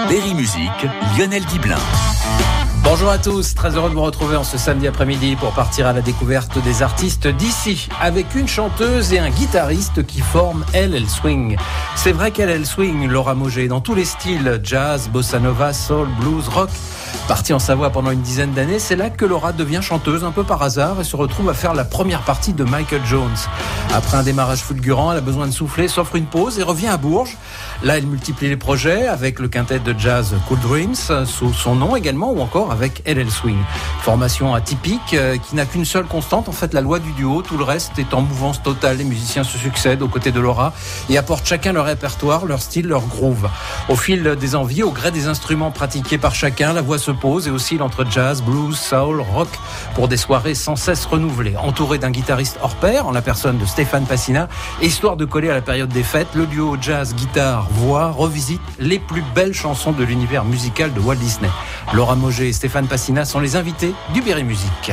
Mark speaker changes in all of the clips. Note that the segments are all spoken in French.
Speaker 1: Berry Musique, Lionel Diblin.
Speaker 2: Bonjour à tous, très heureux de vous retrouver en ce samedi après-midi pour partir à la découverte des artistes d'ici, avec une chanteuse et un guitariste qui forment LL Swing. C'est vrai qu'LL Swing, Laura Mauger, dans tous les styles, jazz, bossa nova, soul, blues, rock. Partie en Savoie pendant une dizaine d'années, c'est là que Laura devient chanteuse un peu par hasard et se retrouve à faire la première partie de Michael Jones. Après un démarrage fulgurant, elle a besoin de souffler, s'offre une pause et revient à Bourges. Là, elle multiplie les projets avec le quintet de jazz Cool Dreams, sous son nom également, ou encore avec LL Swing. Formation atypique qui n'a qu'une seule constante, en fait la loi du duo. Tout le reste est en mouvance totale. Les musiciens se succèdent aux côtés de Laura et apportent chacun leur répertoire, leur style, leur groove. Au fil des envies, au gré des instruments pratiqués par chacun, la voix se pose et oscille entre jazz, blues, soul, rock pour des soirées sans cesse renouvelées. Entouré d'un guitariste hors pair, en la personne de Stéphane Passina, histoire de coller à la période des fêtes, le duo jazz-guitare-voix revisite les plus belles chansons de l'univers musical de Walt Disney. Laura Mauger et Stéphane Passina sont les invités du Berry Musique.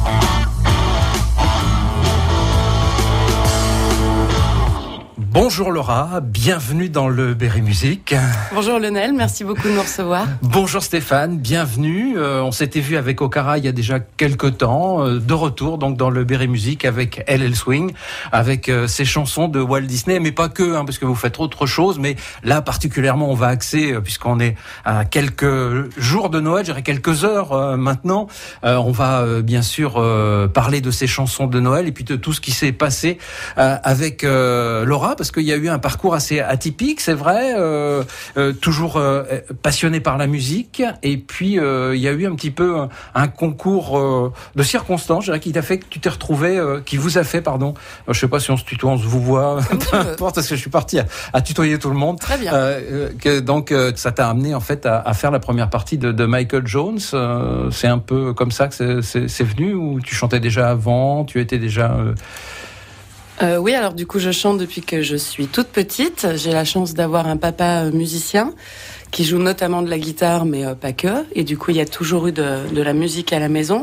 Speaker 2: Bonjour Laura, bienvenue dans le Berry Musique.
Speaker 3: Bonjour Lionel, merci beaucoup de nous recevoir.
Speaker 2: Bonjour Stéphane, bienvenue. On s'était vu avec Okara il y a déjà quelques temps, de retour donc dans le Berry Musique avec LL Swing, avec ces chansons de Walt Disney, mais pas que, parce que vous faites autre chose, mais là particulièrement on va axer, puisqu'on est à quelques jours de Noël, je dirais quelques heures maintenant, on va bien sûr parler de ces chansons de Noël et puis de tout ce qui s'est passé avec Laura, parce qu'il y a eu un parcours assez atypique, c'est vrai, toujours passionné par la musique, et puis il y a eu un petit peu un concours de circonstances, je dirais, qui vous a fait, je sais pas si on se tutoie, on se vous voit, peu importe, parce que je suis parti à tutoyer tout le monde.
Speaker 3: Très bien.
Speaker 2: Donc ça t'a amené en fait à faire la première partie de Michael Jones. C'est un peu comme ça que c'est venu, ou tu chantais déjà avant, tu étais déjà...
Speaker 3: Oui, alors du coup je chante depuis que je suis toute petite. J'ai la chance d'avoir un papa musicien qui joue notamment de la guitare, mais pas que. Et du coup il y a toujours eu de la musique à la maison.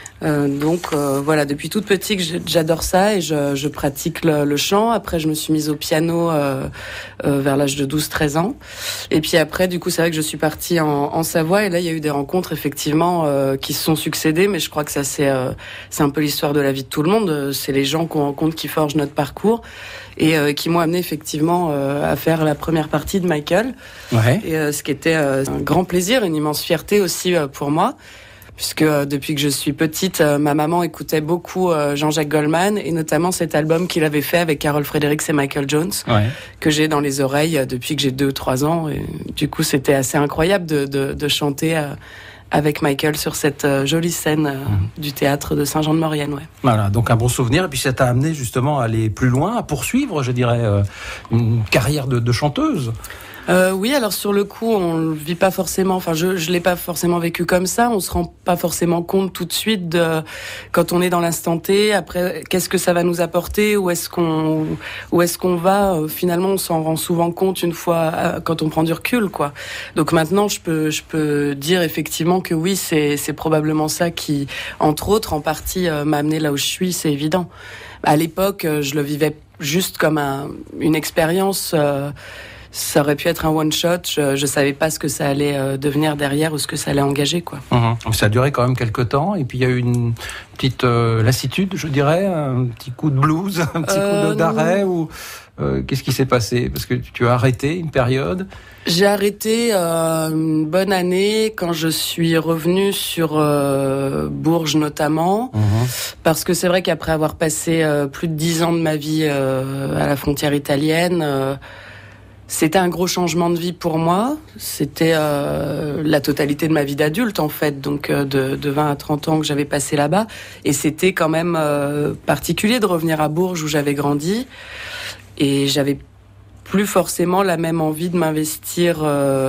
Speaker 3: Donc voilà, depuis toute petite j'adore ça et je pratique le chant. Après je me suis mise au piano vers l'âge de 12-13 ans. Et puis après du coup c'est vrai que je suis partie en Savoie et là il y a eu des rencontres effectivement qui se sont succédées, mais je crois que ça c'est un peu l'histoire de la vie de tout le monde. C'est les gens qu'on rencontre qui forgent notre parcours et qui m'ont amené effectivement à faire la première partie de Michael.
Speaker 2: Ouais.
Speaker 3: Et ce qui était un grand plaisir, une immense fierté aussi pour moi. Puisque depuis que je suis petite, ma maman écoutait beaucoup Jean-Jacques Goldman, et notamment cet album qu'il avait fait avec Carol Fredericks et Michael Jones, que j'ai dans les oreilles depuis que j'ai 2-3 ans. Et du coup, c'était assez incroyable de chanter avec Michael sur cette jolie scène du théâtre de Saint-Jean-de-Maurienne. Ouais.
Speaker 2: Voilà, donc un bon souvenir, et puis ça t'a amené justement à aller plus loin, à poursuivre, je dirais, une carrière de chanteuse.
Speaker 3: Oui, alors sur le coup, on le vit pas forcément. Enfin, je l'ai pas forcément vécu comme ça. On se rend pas forcément compte tout de suite quand on est dans l'instant T. Après, qu'est-ce que ça va nous apporter? Où est-ce qu'on va? Finalement, on s'en rend souvent compte une fois quand on prend du recul, quoi. Donc maintenant, je peux dire effectivement que oui, c'est probablement ça qui, entre autres, en partie, m'a amené là où je suis. C'est évident. À l'époque, je le vivais juste comme une expérience. Ça aurait pu être un one-shot, je savais pas ce que ça allait devenir derrière ou ce que ça allait engager, quoi.
Speaker 2: Ça a duré quand même quelques temps, et puis il y a eu une petite lassitude, je dirais, un petit coup de blues, un petit coup d'arrêt, ou qu'est-ce qui s'est passé? Parce que tu as arrêté une période.
Speaker 3: J'ai arrêté une bonne année quand je suis revenue sur Bourges notamment, parce que c'est vrai qu'après avoir passé plus de 10 ans de ma vie à la frontière italienne, c'était un gros changement de vie pour moi. C'était la totalité de ma vie d'adulte, en fait, donc de 20 à 30 ans que j'avais passé là-bas. Et c'était quand même particulier de revenir à Bourges où j'avais grandi. Et j'avais plus forcément la même envie de m'investir,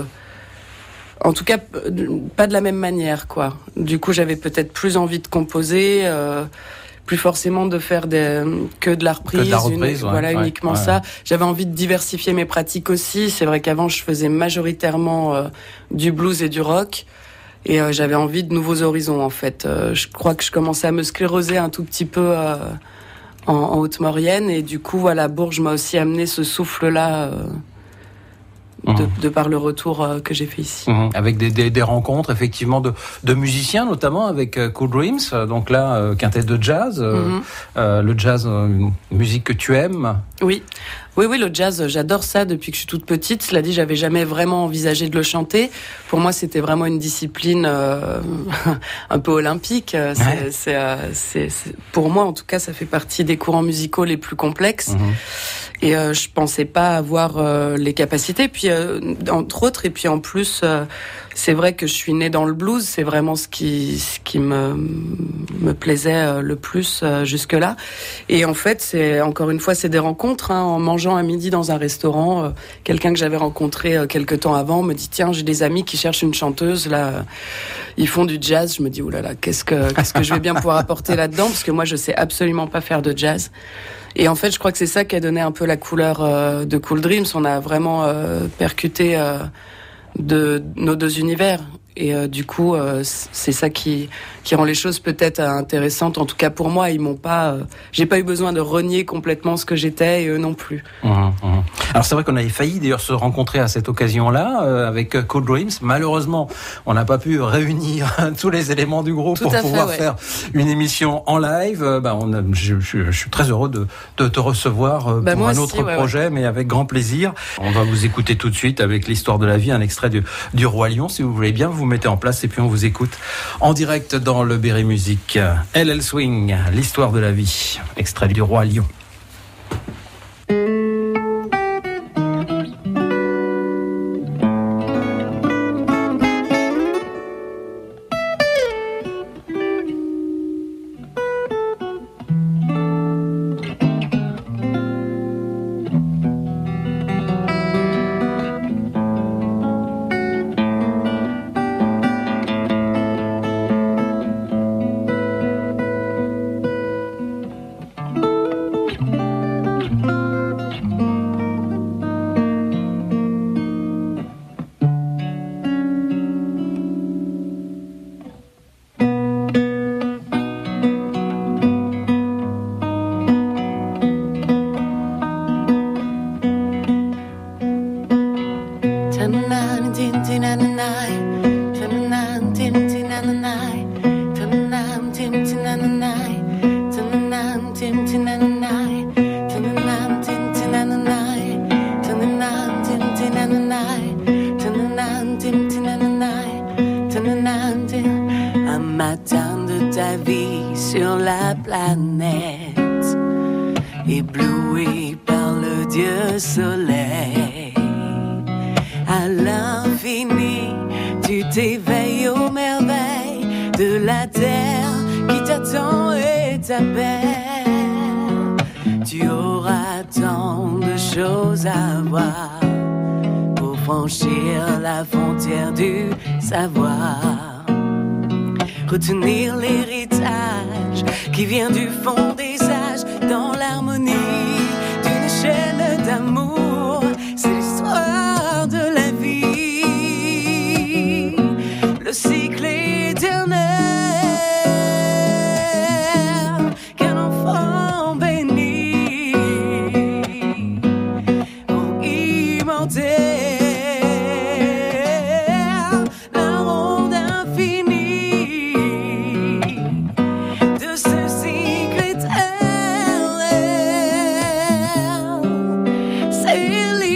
Speaker 3: en tout cas pas de la même manière, quoi. Du coup, j'avais peut-être plus envie de composer, plus forcément de faire que de la reprise, uniquement ça. J'avais envie de diversifier mes pratiques aussi. C'est vrai qu'avant, je faisais majoritairement du blues et du rock. Et j'avais envie de nouveaux horizons, en fait. Je crois que je commençais à me scléroser un tout petit peu en Haute-Maurienne. Et du coup, voilà, Bourges m'a aussi amené ce souffle-là de par le retour que j'ai fait ici.
Speaker 2: Avec des rencontres effectivement de musiciens, notamment avec Cool Dreams. Donc là, quintet de jazz. Le jazz, musique que tu aimes.
Speaker 3: Oui, le jazz, j'adore ça depuis que je suis toute petite. Cela dit, j'avais jamais vraiment envisagé de le chanter. Pour moi, c'était vraiment une discipline un peu olympique. Pour moi, en tout cas, ça fait partie des courants musicaux les plus complexes. Et je pensais pas avoir les capacités. Puis entre autres, et puis en plus, c'est vrai que je suis née dans le blues. C'est vraiment ce qui me plaisait le plus jusque-là. Et en fait, c'est des rencontres. En mangeant à midi dans un restaurant, quelqu'un que j'avais rencontré quelque temps avant me dit tiens, j'ai des amis qui cherchent une chanteuse là. Ils font du jazz. Je me dis oulala, qu'est-ce que je vais bien pouvoir apporter là-dedans, parce que moi je sais absolument pas faire de jazz. Et en fait, je crois que c'est ça qui a donné un peu la couleur de Cool Dreams. On a vraiment percuté de nos deux univers. Et du coup, c'est ça qui rend les choses peut-être intéressantes. En tout cas pour moi, j'ai pas eu besoin de renier complètement ce que j'étais, et eux non plus.
Speaker 2: Alors c'est vrai qu'on avait failli d'ailleurs se rencontrer à cette occasion-là avec Cool Dreams. Malheureusement, on n'a pas pu réunir tous les éléments du groupe pour pouvoir faire une émission en live. Je suis très heureux de te recevoir pour un autre projet, mais avec grand plaisir. On va vous écouter tout de suite avec l'histoire de la vie, un extrait du Roi Lion, si vous voulez bien. Vous mettez en place et puis on vous écoute en direct dans le Berry Music. LL Swing, l'histoire de la vie, extrait du Roi Lion.
Speaker 3: Un matin de ta vie sur la planète, ébloui par le Dieu soleil, à l'infini, tu t'éveilles aux merveilles de la terre qui t'attend et t'appelle. Tu auras tant de choses à voir pour franchir la frontière du savoir. Retenir l'héritage qui vient du fond des âges dans l'harmonie d'une chaîne d'amour. C'est l'histoire de la vie, le cycle éternel qu'un enfant béni en immortel. C'est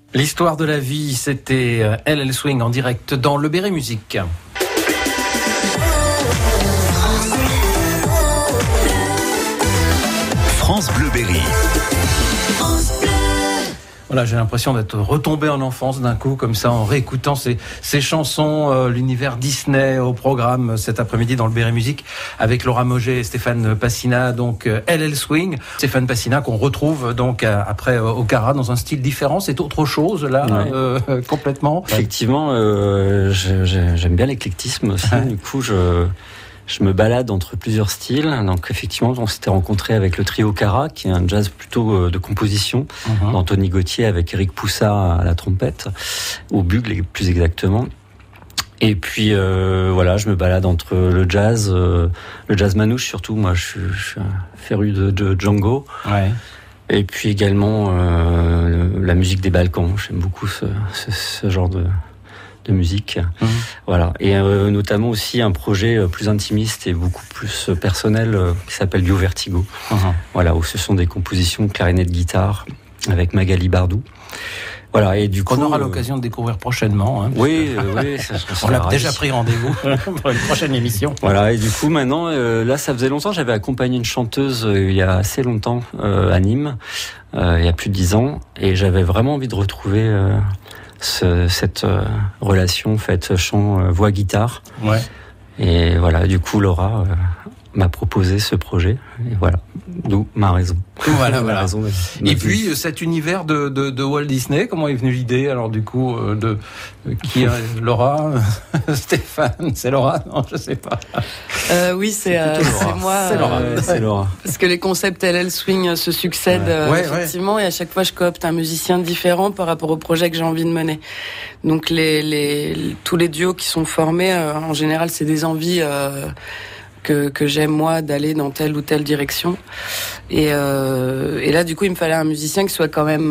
Speaker 2: L'histoire de la vie, c'était LL Swing en direct dans le Berry Musique.
Speaker 1: France Bleu Berry.
Speaker 2: Voilà, j'ai l'impression d'être retombé en enfance d'un coup, comme ça, en réécoutant ces chansons, l'univers Disney au programme cet après-midi dans le Berry Musique avec Laura Mauger et Stéphane Passina, donc LL Swing. Stéphane Passina qu'on retrouve donc après au Cara dans un style différent, c'est autre chose là, ouais. Complètement.
Speaker 4: Effectivement, j'aime bien l'éclectisme aussi, du coup je me balade entre plusieurs styles. Donc effectivement, on s'était rencontré avec le trio Cara, qui est un jazz plutôt de composition, d'Anthony Gauthier avec Eric Poussa à la trompette, au bugle plus exactement. Et puis voilà, je me balade entre le jazz manouche surtout. Moi, je suis un féru de Django. Ouais. Et puis également la musique des Balkans. J'aime beaucoup ce genre de musique. Voilà. Et notamment aussi un projet plus intimiste et beaucoup plus personnel qui s'appelle Duo Vertigo. Voilà, où ce sont des compositions de clarinette guitare avec Magali Bardou. Voilà, et du coup,
Speaker 2: on aura l'occasion de découvrir prochainement. Hein,
Speaker 4: oui,
Speaker 2: on l'a déjà pris rendez-vous pour une prochaine émission.
Speaker 4: Voilà, et du coup, maintenant, là, ça faisait longtemps, j'avais accompagné une chanteuse il y a assez longtemps à Nîmes, il y a plus de 10 ans, et j'avais vraiment envie de retrouver cette relation faite chant, voix, guitare. Ouais. Et voilà, du coup, Laura m'a proposé ce projet. Et voilà, d'où ma raison.
Speaker 2: Voilà. Raison et puis, cet univers de Walt Disney, comment est venue l'idée, alors du coup, qui est Laura, Stéphane, c'est Laura? Non, je sais pas.
Speaker 3: Oui, c'est moi.
Speaker 2: C'est Laura.
Speaker 3: Parce que les concepts LL Swing se succèdent, effectivement, et à chaque fois, je coopte un musicien différent par rapport au projet que j'ai envie de mener. Donc, tous les duos qui sont formés, en général, c'est des envies que j'aime moi d'aller dans telle ou telle direction et là du coup il me fallait un musicien qui soit quand même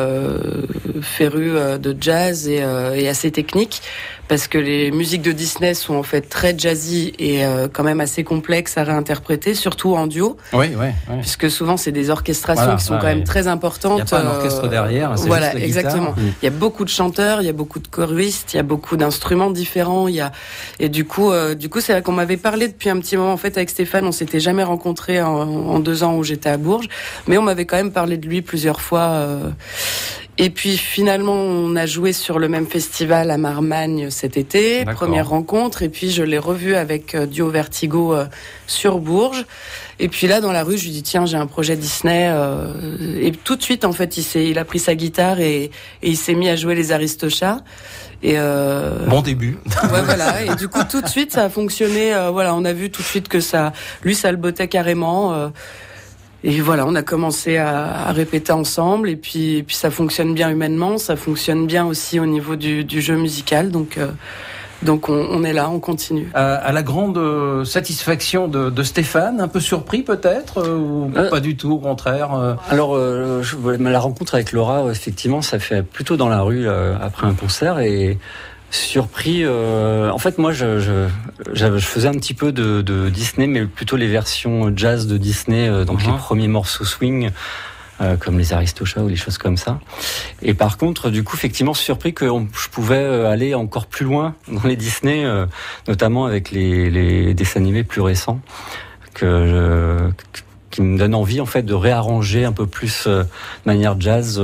Speaker 3: féru de jazz et assez technique, parce que les musiques de Disney sont en fait très jazzy et quand même assez complexes à réinterpréter, surtout en duo.
Speaker 2: Oui.
Speaker 3: Puisque souvent c'est des orchestrations qui sont quand même très importantes.
Speaker 2: Il n'y a pas un orchestre derrière. C'est
Speaker 3: voilà,
Speaker 2: juste la
Speaker 3: exactement.
Speaker 2: Guitare.
Speaker 3: Il y a beaucoup de chanteurs, il y a beaucoup de choristes, il y a beaucoup d'instruments différents. Et du coup c'est vrai qu'on m'avait parlé depuis un petit moment. En fait, avec Stéphane, on s'était jamais rencontrés en 2 ans où j'étais à Bourges, mais on m'avait quand même parlé de lui plusieurs fois. Et puis finalement, on a joué sur le même festival à Marmagne cet été, première rencontre, et puis je l'ai revu avec Duo Vertigo sur Bourges. Et puis là, dans la rue, je lui dis tiens, j'ai un projet Disney. Et tout de suite, en fait, il a pris sa guitare et il s'est mis à jouer les Aristochats. Et
Speaker 2: bon début.
Speaker 3: Ouais, voilà. Et du coup, tout de suite, ça a fonctionné. Voilà, on a vu tout de suite que ça le bottait carrément. Et voilà, on a commencé à répéter ensemble, et puis ça fonctionne bien humainement, ça fonctionne bien aussi au niveau du jeu musical, donc on est là, on continue.
Speaker 2: À la grande satisfaction de Stéphane, un peu surpris peut-être, ou pas du tout, au contraire.
Speaker 4: Alors, la rencontre avec Laura, effectivement, ça fait plutôt dans la rue après un concert, et surpris. En fait, moi, je faisais un petit peu de Disney, mais plutôt les versions jazz de Disney, donc les premiers morceaux swing, comme les Aristochats ou les choses comme ça. Et par contre, du coup, effectivement, surpris que je pouvais aller encore plus loin dans les Disney, notamment avec les dessins animés plus récents, qui me donnent envie, en fait, de réarranger un peu plus de manière jazz,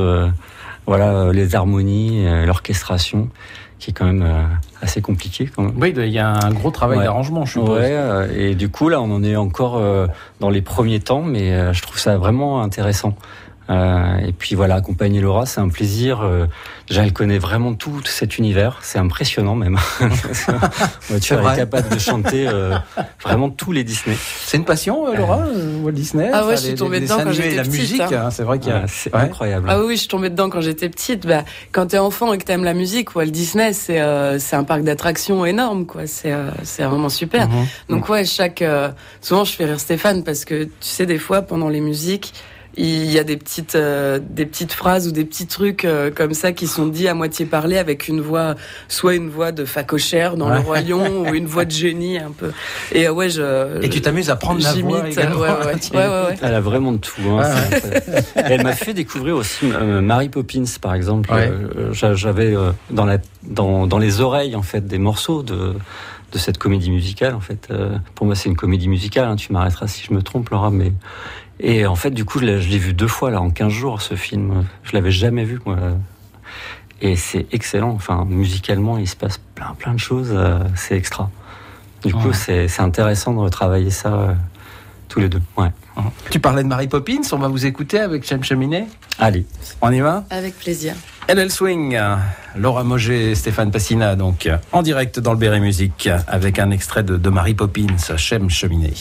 Speaker 4: les harmonies, l'orchestration, qui est quand même assez compliqué quand même.
Speaker 2: Oui, il y a un gros travail d'arrangement, je suppose.
Speaker 4: Ouais, et du coup, là, on en est encore dans les premiers temps, mais je trouve ça vraiment intéressant. Et puis voilà, accompagner Laura, c'est un plaisir. Déjà, elle connaît vraiment tout cet univers. C'est impressionnant même. Elle est capable de chanter vraiment tous les Disney.
Speaker 2: C'est une passion, Laura, Walt Disney.
Speaker 3: Ah ouais, je suis tombée dedans quand j'étais petite.
Speaker 2: La musique, c'est vrai qu'il y a...
Speaker 4: c'est incroyable.
Speaker 3: Ah oui, je suis tombée dedans quand j'étais petite. Quand t'es enfant et que t'aimes la musique, Walt Disney, c'est un parc d'attractions énorme, quoi. C'est vraiment super. Donc souvent je fais rire Stéphane parce que tu sais, des fois pendant les musiques, il y a des petites phrases ou des petits trucs comme ça qui sont dits à moitié parlés avec une voix, soit une voix de facochère dans Le Roi Lion ou une voix de génie un peu. Et
Speaker 2: et tu t'amuses à prendre la voix également.
Speaker 3: Ouais.
Speaker 4: Elle a vraiment de tout. Hein, elle m'a fait découvrir aussi Mary Poppins, par exemple. J'avais dans les oreilles en fait des morceaux de cette comédie musicale. En fait, pour moi, c'est une comédie musicale. Hein, tu m'arrêteras si je me trompe, Laura, mais et en fait, du coup, je l'ai vu 2 fois là en 15 jours ce film. Je l'avais jamais vu moi. Et c'est excellent. Enfin, musicalement, il se passe plein de choses. C'est extra. Du coup, c'est intéressant de retravailler ça tous les deux. Ouais.
Speaker 2: Tu parlais de Mary Poppins. On va vous écouter avec Chem Cheminée.
Speaker 4: Allez,
Speaker 3: on y va ? Avec plaisir.
Speaker 2: LL Swing, Laura Mauger, Stéphane Passina, donc en direct dans le Berry Musique avec un extrait de Mary Poppins, Chem Cheminée.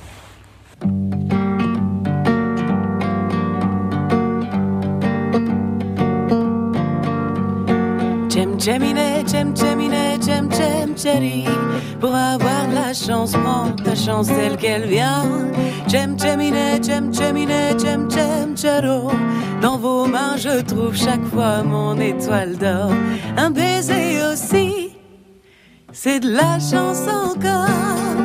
Speaker 5: Chem Cheminée, Chem Cheminée, Chem Chem Cherry. Pour avoir la chance, prends ta chance telle qu'elle vient. Chem Cheminée, Chem Cheminée, Chem Chem Chero. Dans vos mains je trouve chaque fois mon étoile d'or. Un baiser aussi, c'est de la chance encore.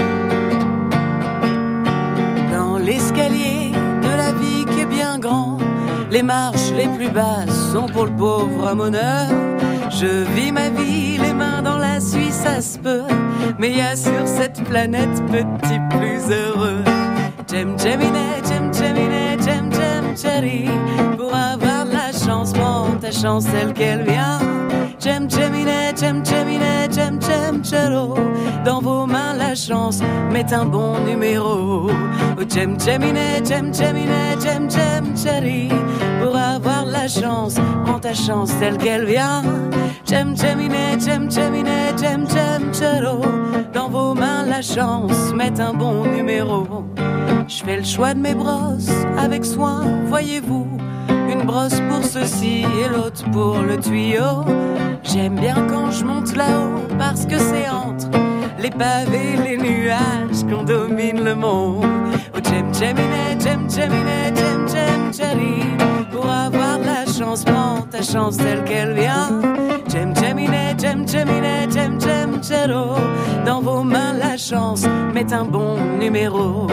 Speaker 5: Dans l'escalier de la vie qui est bien grand, les marches les plus basses sont pour le pauvre ramoneur. Je vis ma vie, les mains dans la Suisse, ça se peut. Mais y a sur cette planète petit plus heureux. Chem Cheminée, Chem Cheminée, Chem Chem Cherry. Pour avoir la chance, prends ta chance telle qu'elle vient. Chem Cheminée, Chem Cheminée, Chem Chem Chero. Dans vos mains la chance, met un bon numéro. Oh Chem Cheminée, Chem Cheminée, Chem Chem Cherry. Pour avoir la chance, prends ta chance telle qu'elle vient. Chem Cheminée, Chem Cheminée, Chem Chem Chero. Dans vos mains la chance, met un bon numéro. Je fais le choix de mes brosses avec soin, voyez-vous. Une brosse pour ceci et l'autre pour le tuyau. J'aime bien quand je monte là-haut parce que c'est entre les pavés et les nuages qu'on domine le monde. Oh Chem Cheminée, Chem Cheminée, Chem Chem Cherry. Pour avoir la chance, prends ta chance telle qu'elle vient. Chem Cheminée, Chem Cheminée, Chem Chem Chero. Dans vos mains la chance, met un bon numéro.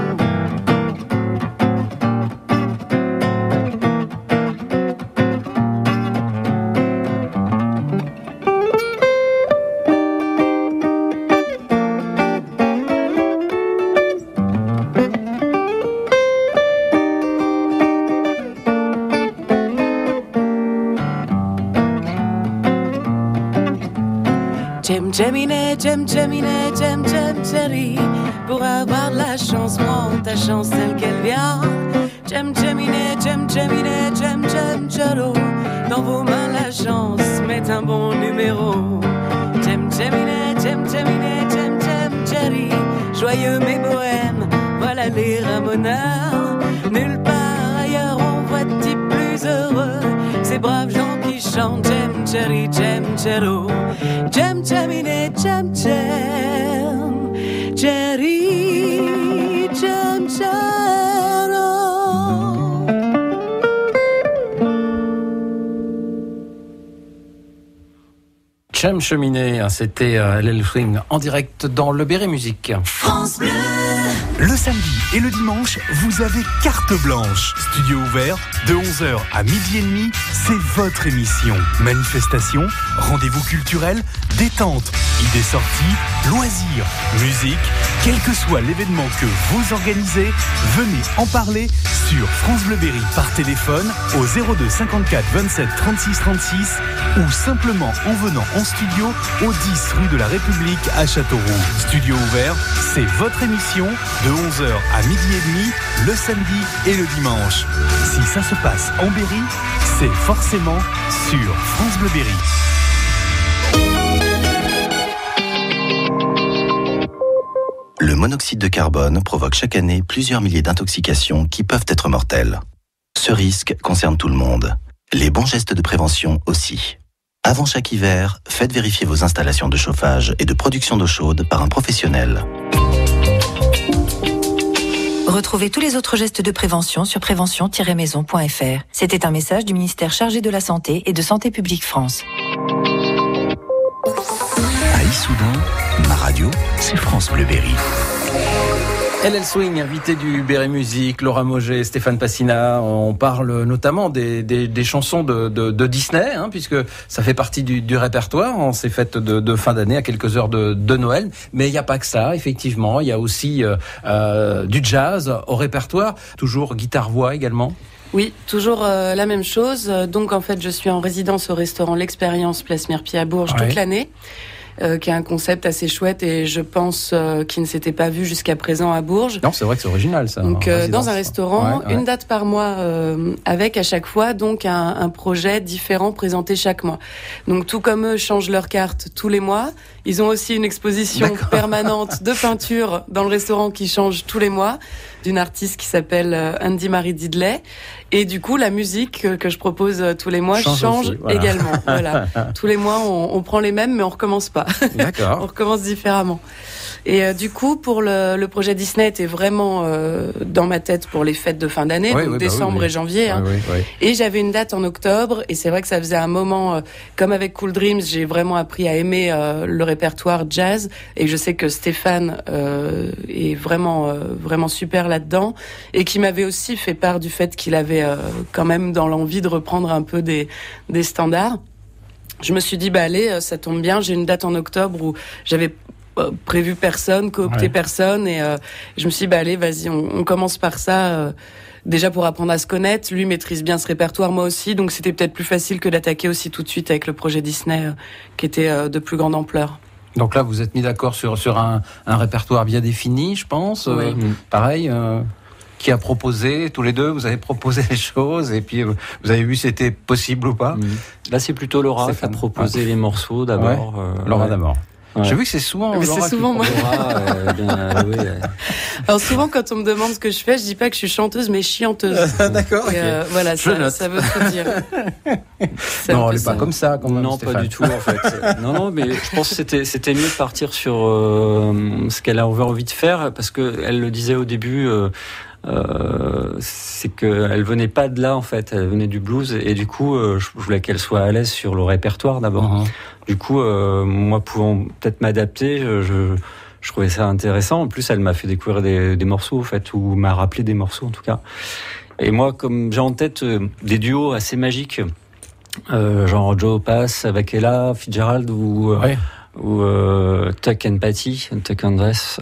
Speaker 5: Chem Cheminée, Chem Cheminée, Chem Chem Cherry. Pour avoir la chance, prends ta chance telle qu'elle vient. Chem Cheminée, Chem Cheminée, Chem Chem Chero. Dans vos mains la chance, met un bon numéro. Chem Cheminée, Chem Cheminée, Chem Chem Cherry. Joyeux mais bohèmes, voilà les ramoneurs. Nulle part ailleurs on voit de types plus heureux. Ces braves gens qui chantent Chem Cherry, Chem Chero. Chem Cheminée, Chem Chem Cherry, Chem Chero.
Speaker 2: Chem Cheminée, c'était LL Swing en direct dans le Berry Musique.
Speaker 1: France Bleu. Le samedi et le dimanche, vous avez carte blanche. Studio ouvert de 11h à 12h30, c'est votre émission. Manifestation, rendez-vous culturel, détente, idées sorties, loisirs, musique, quel que soit l'événement que vous organisez, venez en parler sur France Bleu Berry par téléphone au 02 54 27 36 36 ou simplement en venant en studio au 10 rue de la République à Châteauroux. Studio ouvert, c'est votre émission de 11h à 12h30 le samedi et le dimanche. Si ça se passe en Berry, c'est forcément sur France Bleu Berry.
Speaker 6: Le monoxyde de carbone provoque chaque année plusieurs milliers d'intoxications qui peuvent être mortelles. Ce risque concerne tout le monde. Les bons gestes de prévention aussi. Avant chaque hiver, faites vérifier vos installations de chauffage et de production d'eau chaude par un professionnel.
Speaker 7: Retrouvez tous les autres gestes de prévention sur prévention-maison.fr. C'était un message du ministère chargé de la Santé et de Santé publique France.
Speaker 1: À Issoudun, ma radio, c'est France Bleu Berry.
Speaker 2: LL Swing, invité du Berry Music, Laura Mauger, Stéphane Passina. On parle notamment des chansons de Disney, puisque ça fait partie du répertoire en ces fêtes de fin d'année, à quelques heures de Noël. Mais il n'y a pas que ça, effectivement. Il y a aussi du jazz au répertoire, toujours guitare-voix également.
Speaker 3: Oui, toujours la même chose. Donc en fait, je suis en résidence au restaurant L'Expérience, Place Mirepied à Bourges, toute l'année. Qui est un concept assez chouette et je pense qu'il ne s'était pas vu jusqu'à présent à Bourges.
Speaker 2: Non, c'est vrai que c'est original ça.
Speaker 3: Donc dans un restaurant, une date par mois avec à chaque fois donc un projet différent présenté chaque mois. Donc tout comme eux changent leurs cartes tous les mois, ils ont aussi une exposition permanente de peinture dans le restaurant qui change tous les mois d'une artiste qui s'appelle Andy Marie Didley. Et du coup, la musique que je propose tous les mois change aussi, également. Voilà. Tous les mois, on prend les mêmes, mais on recommence pas.
Speaker 2: D'accord.
Speaker 3: On recommence différemment. Et du coup, pour le projet Disney était vraiment dans ma tête pour les fêtes de fin d'année, donc décembre et janvier. Et j'avais une date en octobre, et c'est vrai que ça faisait un moment, comme avec Cool Dreams, j'ai vraiment appris à aimer le répertoire jazz, et je sais que Stéphane est vraiment super là-dedans, et qui m'avait aussi fait part du fait qu'il avait quand même dans l'envie de reprendre un peu des standards. Je me suis dit, allez, ça tombe bien, j'ai une date en octobre où j'avais prévu personne, coopté personne, et je me suis dit, allez, vas-y, on commence par ça, déjà pour apprendre à se connaître. Lui maîtrise bien ce répertoire, moi aussi, donc c'était peut-être plus facile que d'attaquer aussi tout de suite avec le projet Disney, qui était de plus grande ampleur.
Speaker 2: Donc là, vous êtes mis d'accord sur un répertoire bien défini, je pense. Pareil, qui a proposé, tous les deux, vous avez proposé les choses, et puis vous avez vu si c'était possible ou pas.
Speaker 4: Là, c'est plutôt Laura qui a proposé les morceaux d'abord.
Speaker 2: Laura d'abord. Ouais. J'ai vu que c'est souvent Laura
Speaker 3: c'est souvent moi. Alors souvent quand on me demande ce que je fais, je dis pas que je suis chanteuse mais chianteuse.
Speaker 2: D'accord.
Speaker 3: Voilà, ça veut tout dire.
Speaker 2: Non, elle est pas comme ça.
Speaker 4: Non,
Speaker 2: Stéphane.
Speaker 4: pas du tout en fait. Non, mais je pense que c'était mieux de partir sur ce qu'elle avait envie de faire, parce que elle le disait au début. C'est qu'elle venait pas de là en fait, elle venait du blues, et du coup je voulais qu'elle soit à l'aise sur le répertoire d'abord. Du coup moi pouvant peut-être m'adapter, je trouvais ça intéressant. En plus elle m'a fait découvrir des morceaux en fait, ou m'a rappelé des morceaux en tout cas. Et moi comme j'ai en tête des duos assez magiques, genre Joe Pass avec Ella Fitzgerald ou Tuck and Patty, Tuck and Dress,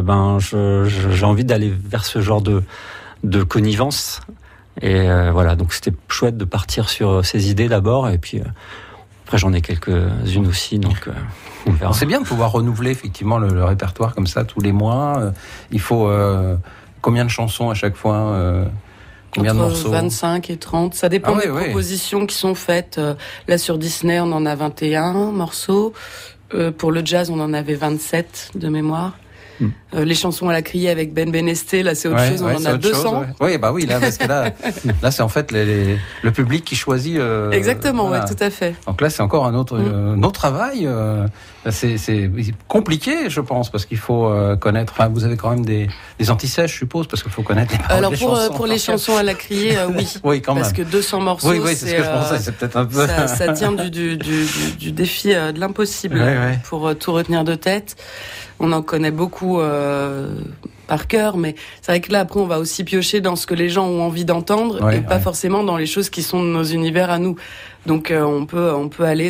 Speaker 4: j'ai envie d'aller vers ce genre de connivence. Et voilà, donc c'était chouette de partir sur ces idées d'abord, et puis après j'en ai quelques-unes aussi, donc on verra.
Speaker 2: C'est bien de pouvoir renouveler effectivement le répertoire comme ça tous les mois. Il faut combien de chansons à chaque fois combien de morceaux?
Speaker 3: 25 et 30, ça dépend des propositions qui sont faites. Là sur Disney, on en a 21 morceaux. Pour le jazz, on en avait 27 de mémoire. Les chansons à la criée avec Ben Benesté, là c'est autre chose, on en a 200.
Speaker 2: Oui, là, parce que là c'est en fait le public qui choisit.
Speaker 3: Exactement, voilà. Tout à fait.
Speaker 2: Donc là, c'est encore un autre travail. C'est compliqué, je pense, parce qu'il faut connaître. Enfin, vous avez quand même des antisèches, je suppose, parce qu'il faut connaître les paroles des chansons.
Speaker 3: Alors pour les chansons à la criée, oui.
Speaker 2: Oui, quand même.
Speaker 3: Parce que 200 morceaux,
Speaker 2: c'est ce que je pensais. C'est peut-être un peu.
Speaker 3: Ça tient du défi de l'impossible pour tout retenir de tête. On en connaît beaucoup par cœur, mais c'est vrai que là, après, on va aussi piocher dans ce que les gens ont envie d'entendre, et pas forcément dans les choses qui sont de nos univers à nous. Donc, on peut aller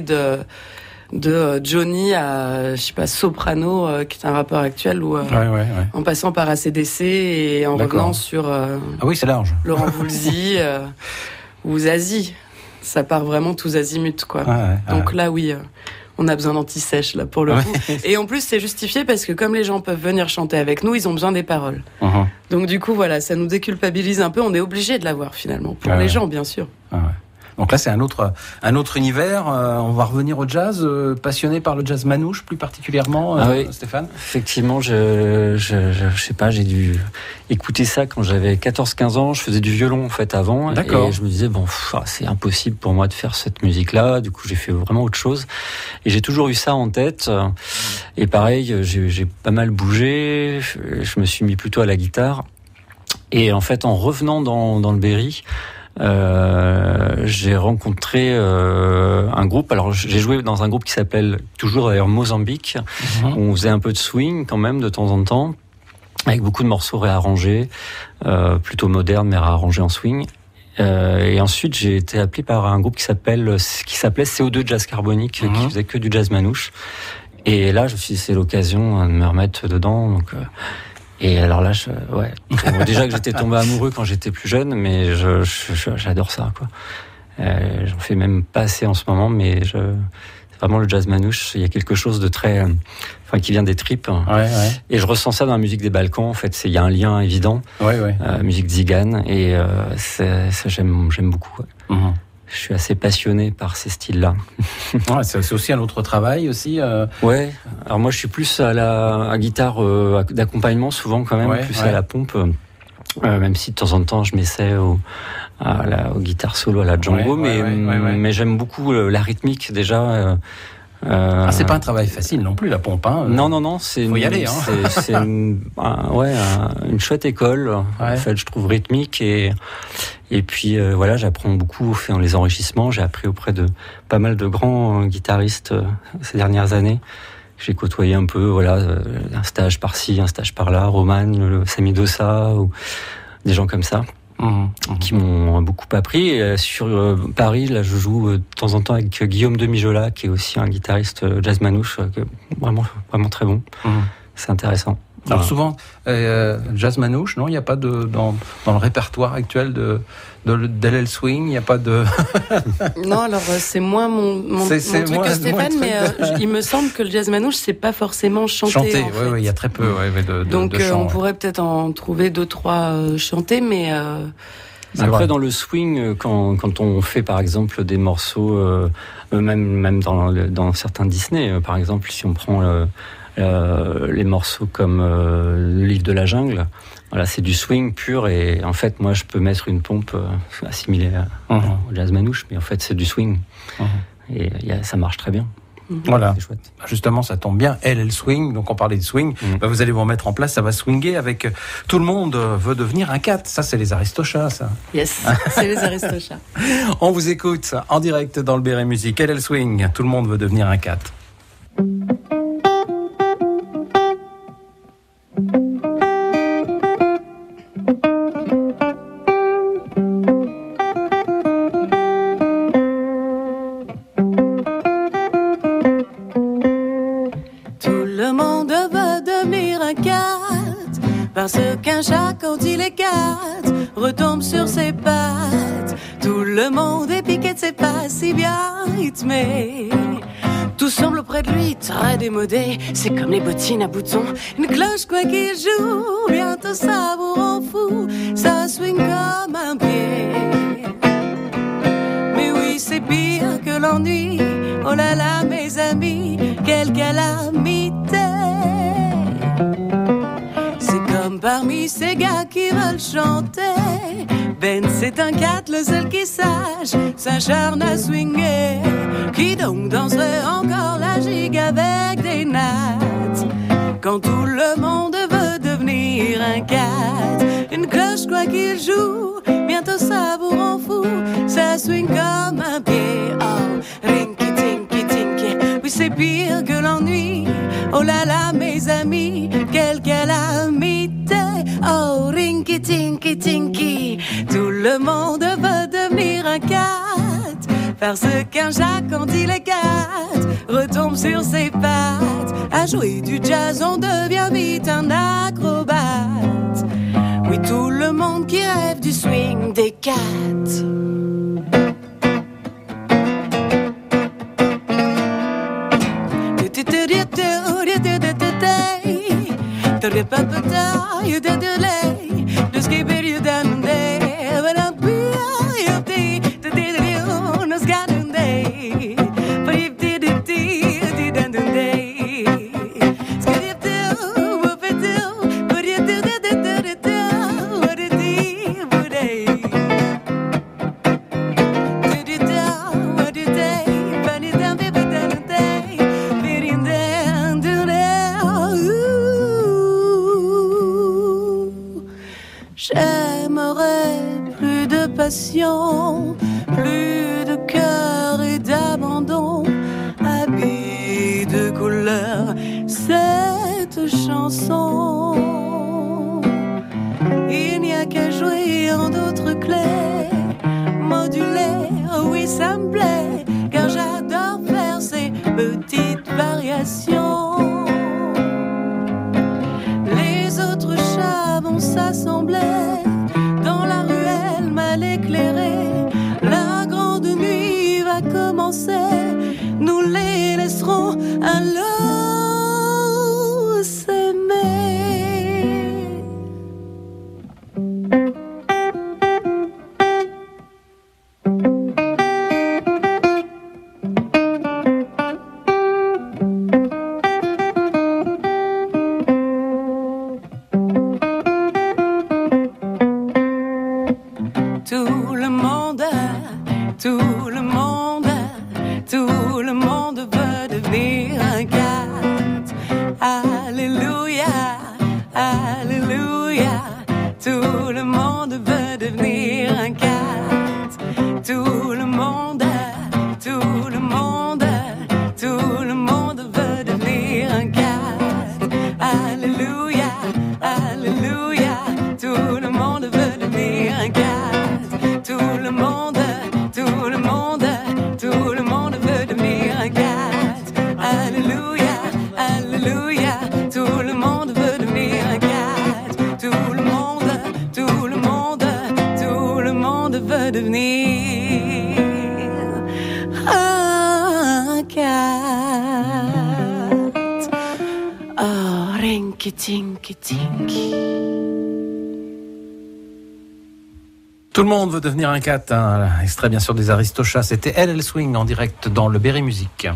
Speaker 3: de Johnny à, je sais pas, Soprano, qui est un rappeur actuel, ou en passant par AC/DC et en revenant sur
Speaker 2: c'est large.
Speaker 3: Laurent Voulzy ou Zazie. Ça part vraiment tous azimuts, quoi. Donc là, oui. On a besoin d'anti-sèche, là, pour le coup. Et en plus, c'est justifié parce que comme les gens peuvent venir chanter avec nous, ils ont besoin des paroles. Donc du coup, voilà, ça nous déculpabilise un peu. On est obligé de l'avoir, finalement. Pour les gens, bien sûr.
Speaker 2: Donc là, c'est un autre univers. On va revenir au jazz. Passionné par le jazz manouche, plus particulièrement, Stéphane.
Speaker 4: Effectivement, je sais pas, j'ai dû écouter ça quand j'avais 14-15 ans. Je faisais du violon, en fait, avant.
Speaker 2: D'accord.
Speaker 4: Et je me disais, c'est impossible pour moi de faire cette musique-là. Du coup, j'ai fait vraiment autre chose. Et j'ai toujours eu ça en tête. Et pareil, j'ai pas mal bougé. Je me suis mis plutôt à la guitare. Et en fait, en revenant dans le Berry, j'ai rencontré un groupe. Alors, j'ai joué dans un groupe qui s'appelle toujours d'ailleurs Mozambique. On faisait un peu de swing quand même de temps en temps, avec beaucoup de morceaux réarrangés, plutôt modernes mais réarrangés en swing. Et ensuite, j'ai été appelé par un groupe qui s'appelait CO2 Jazz Carbonique, qui faisait que du jazz manouche. Et là, je me suis dit, c'est l'occasion de me remettre dedans. Donc, et alors là, déjà que j'étais tombé amoureux quand j'étais plus jeune, mais j'adore ça, quoi. J'en fais même pas assez en ce moment, mais c'est vraiment le jazz manouche. Il y a quelque chose de très, qui vient des tripes.
Speaker 2: Ouais.
Speaker 4: Et je ressens ça dans la musique des Balkans. En fait, il y a un lien évident. Musique tzigane, et ça, j'aime beaucoup. Ouais. Je suis assez passionné par ces styles-là.
Speaker 2: C'est aussi un autre travail aussi.
Speaker 4: Ouais. Alors moi, je suis plus à la guitare d'accompagnement souvent quand même, à la pompe. Même si de temps en temps, je m'essaie aux guitares solo, à la Django, mais j'aime beaucoup la rythmique déjà.
Speaker 2: C'est pas un travail facile non plus, la pompe. Hein.
Speaker 4: Non, faut
Speaker 2: y aller.
Speaker 4: C'est une chouette école. En fait, je trouve rythmique et puis j'apprends beaucoup en les enrichissements. J'ai appris auprès de pas mal de grands guitaristes ces dernières années. J'ai côtoyé un peu, un stage par-ci, un stage par-là, Roman, Sami Dossa, ou des gens comme ça. Qui m'ont beaucoup appris. Et sur Paris, là, je joue de temps en temps avec Guillaume Demijola, qui est aussi un guitariste jazz manouche, vraiment, vraiment très bon. C'est intéressant.
Speaker 2: Alors souvent, jazz manouche, non, il n'y a pas dans le répertoire actuel de LL Swing, il n'y a pas de...
Speaker 3: Non, alors c'est moins mon truc que Stéphane, mais il me semble que le jazz manouche, c'est pas forcément chanté.
Speaker 2: Oui, il y a très peu
Speaker 3: Donc
Speaker 2: de chant,
Speaker 3: on pourrait peut-être en trouver 2-3 chantés, mais...
Speaker 4: Après, dans le swing, quand on fait par exemple des morceaux, même dans certains Disney, par exemple, si on prend les morceaux comme Le Livre de la Jungle, c'est du swing pur, et en fait, moi, je peux mettre une pompe assimilée au jazz manouche, mais en fait, c'est du swing. Et ça marche très bien.
Speaker 2: Voilà.
Speaker 4: C'est chouette.
Speaker 2: Justement, ça tombe bien. LL Swing, donc on parlait de swing. Vous allez vous remettre en place, ça va swinguer avec Tout le monde veut devenir un cat. Ça, c'est les Aristochats, ça.
Speaker 3: Yes, c'est les Aristochats.
Speaker 2: On vous écoute en direct dans le Béret Musique. LL Swing, Tout le monde veut devenir un cat.
Speaker 5: Parce qu'un chat, quand il est quatre, retombe sur ses pattes. Tout le monde est piqué de ses pas si bien rythmé. Tout semble auprès de lui très démodé. C'est comme les bottines à boutons, une cloche quoi qu'il joue. Bientôt ça vous rend fou, ça swing comme un pied. Mais oui, c'est pire que l'ennui. Oh là là, mes amis, quelle calamité. Parmi ces gars qui veulent chanter, Ben c'est un cat, le seul qui s'acharne à swinger. Qui donc danserait encore la gigue avec des nattes, quand tout le monde veut devenir un cat. Une cloche quoi qu'il joue, bientôt ça vous rend fou, ça swing comme un pied. Oh, rinky tinky tinky, oui c'est pire que l'ennui. Oh là là mes amis, quelle calamité. Oh, rinky tinky tinky, tout le monde veut devenir un cat. Parce qu'un chat, quand il est quatre, retombe sur ses pattes. À jouer du jazz, on devient vite un acrobate. Oui, tout le monde qui rêve du swing des cats. You did delay, just keep it you done there, but I'm you did the no sky day, but if did done day, skip do, whoop it do, but you do what it did, but day, did it down, what it day, but it down, baby, done day, beating down to there. ça me plaît, car j'adore faire ces petites variations. Les autres chats vont s'assembler dans la ruelle mal éclairée. La grande nuit va commencer, nous les laisserons alors s'aimer. Tout le monde veut devenir un cat. Alléluia, alléluia. Tout le monde veut devenir un cat. Tout le monde, tout le monde, tout le monde veut devenir un cat. Alléluia, alléluia. Tout le monde veut devenir un cat. Tout le monde, tout le monde, tout le monde veut devenir un cat. Alléluia, alléluia. Tout le monde veut devenir un cat. Tout le monde, tout le monde, tout le monde veut devenir un cat. Oh, rinky tinky tinky.
Speaker 2: Tout le monde veut devenir un cat, hein. Extrait bien sûr des Aristochats, c'était LL Swing en direct dans le Berry Music.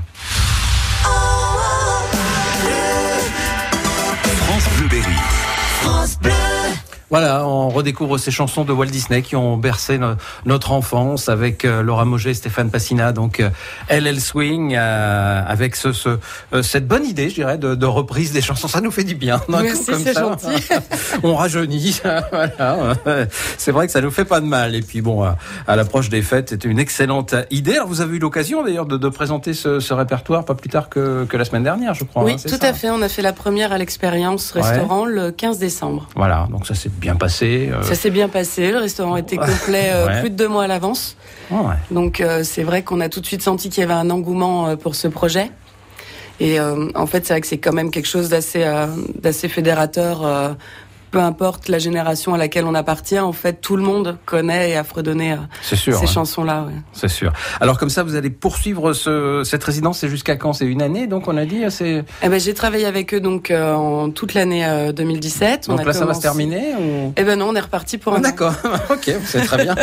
Speaker 1: France Bleu Berry.
Speaker 5: France Bleu.
Speaker 2: Voilà, on redécouvre ces chansons de Walt Disney qui ont bercé notre enfance avec Laura Mauger et Stéphane Passina, donc LL Swing, avec cette bonne idée, je dirais, de reprise des chansons. Ça nous fait du bien.
Speaker 3: Merci, c'est ça. Gentil.
Speaker 2: On rajeunit. Voilà. C'est vrai que ça nous fait pas de mal. Et puis bon, à l'approche des fêtes, c'était une excellente idée. Alors vous avez eu l'occasion d'ailleurs de présenter ce répertoire pas plus tard que la semaine dernière, je crois.
Speaker 3: Oui, tout à fait. On a fait la première à l'expérience restaurant le 15 décembre.
Speaker 2: Voilà, donc ça c'est bien passé.
Speaker 3: Ça s'est bien passé, le restaurant était complet plus de 2 mois à l'avance. Donc c'est vrai qu'on a tout de suite senti qu'il y avait un engouement pour ce projet. Et en fait, c'est vrai que c'est quand même quelque chose d'assez fédérateur. Peu importe la génération à laquelle on appartient, en fait, tout le monde connaît et a fredonné ces chansons-là. Ouais.
Speaker 2: C'est sûr. Alors comme ça, vous allez poursuivre cette résidence, c'est jusqu'à quand ? C'est une année, donc on a dit
Speaker 3: j'ai travaillé avec eux donc en toute l'année 2017.
Speaker 2: Donc là, ça va se terminer ou...
Speaker 3: Non, on est reparti pour un an.
Speaker 2: D'accord, ok, c'est très bien.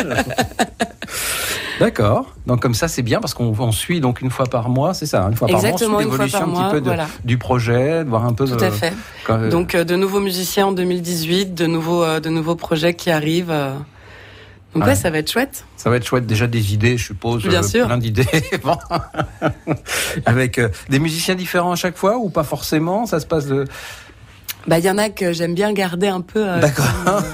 Speaker 2: D'accord. Donc comme ça, c'est bien parce qu'on suit donc une fois par mois, c'est ça, une fois par mois, on suit l'évolution un petit peu du projet, de voir un peu.
Speaker 3: Tout à fait. Donc de nouveaux musiciens en 2018, de nouveaux projets qui arrivent. Donc ça va être chouette. Ça va être chouette.
Speaker 2: Déjà des idées, je suppose. Bien sûr. Plein d'idées. Bon. Avec des musiciens différents à chaque fois ou pas forcément. Ça se passe de.
Speaker 3: Il y en a que j'aime bien garder un peu.
Speaker 2: D'accord.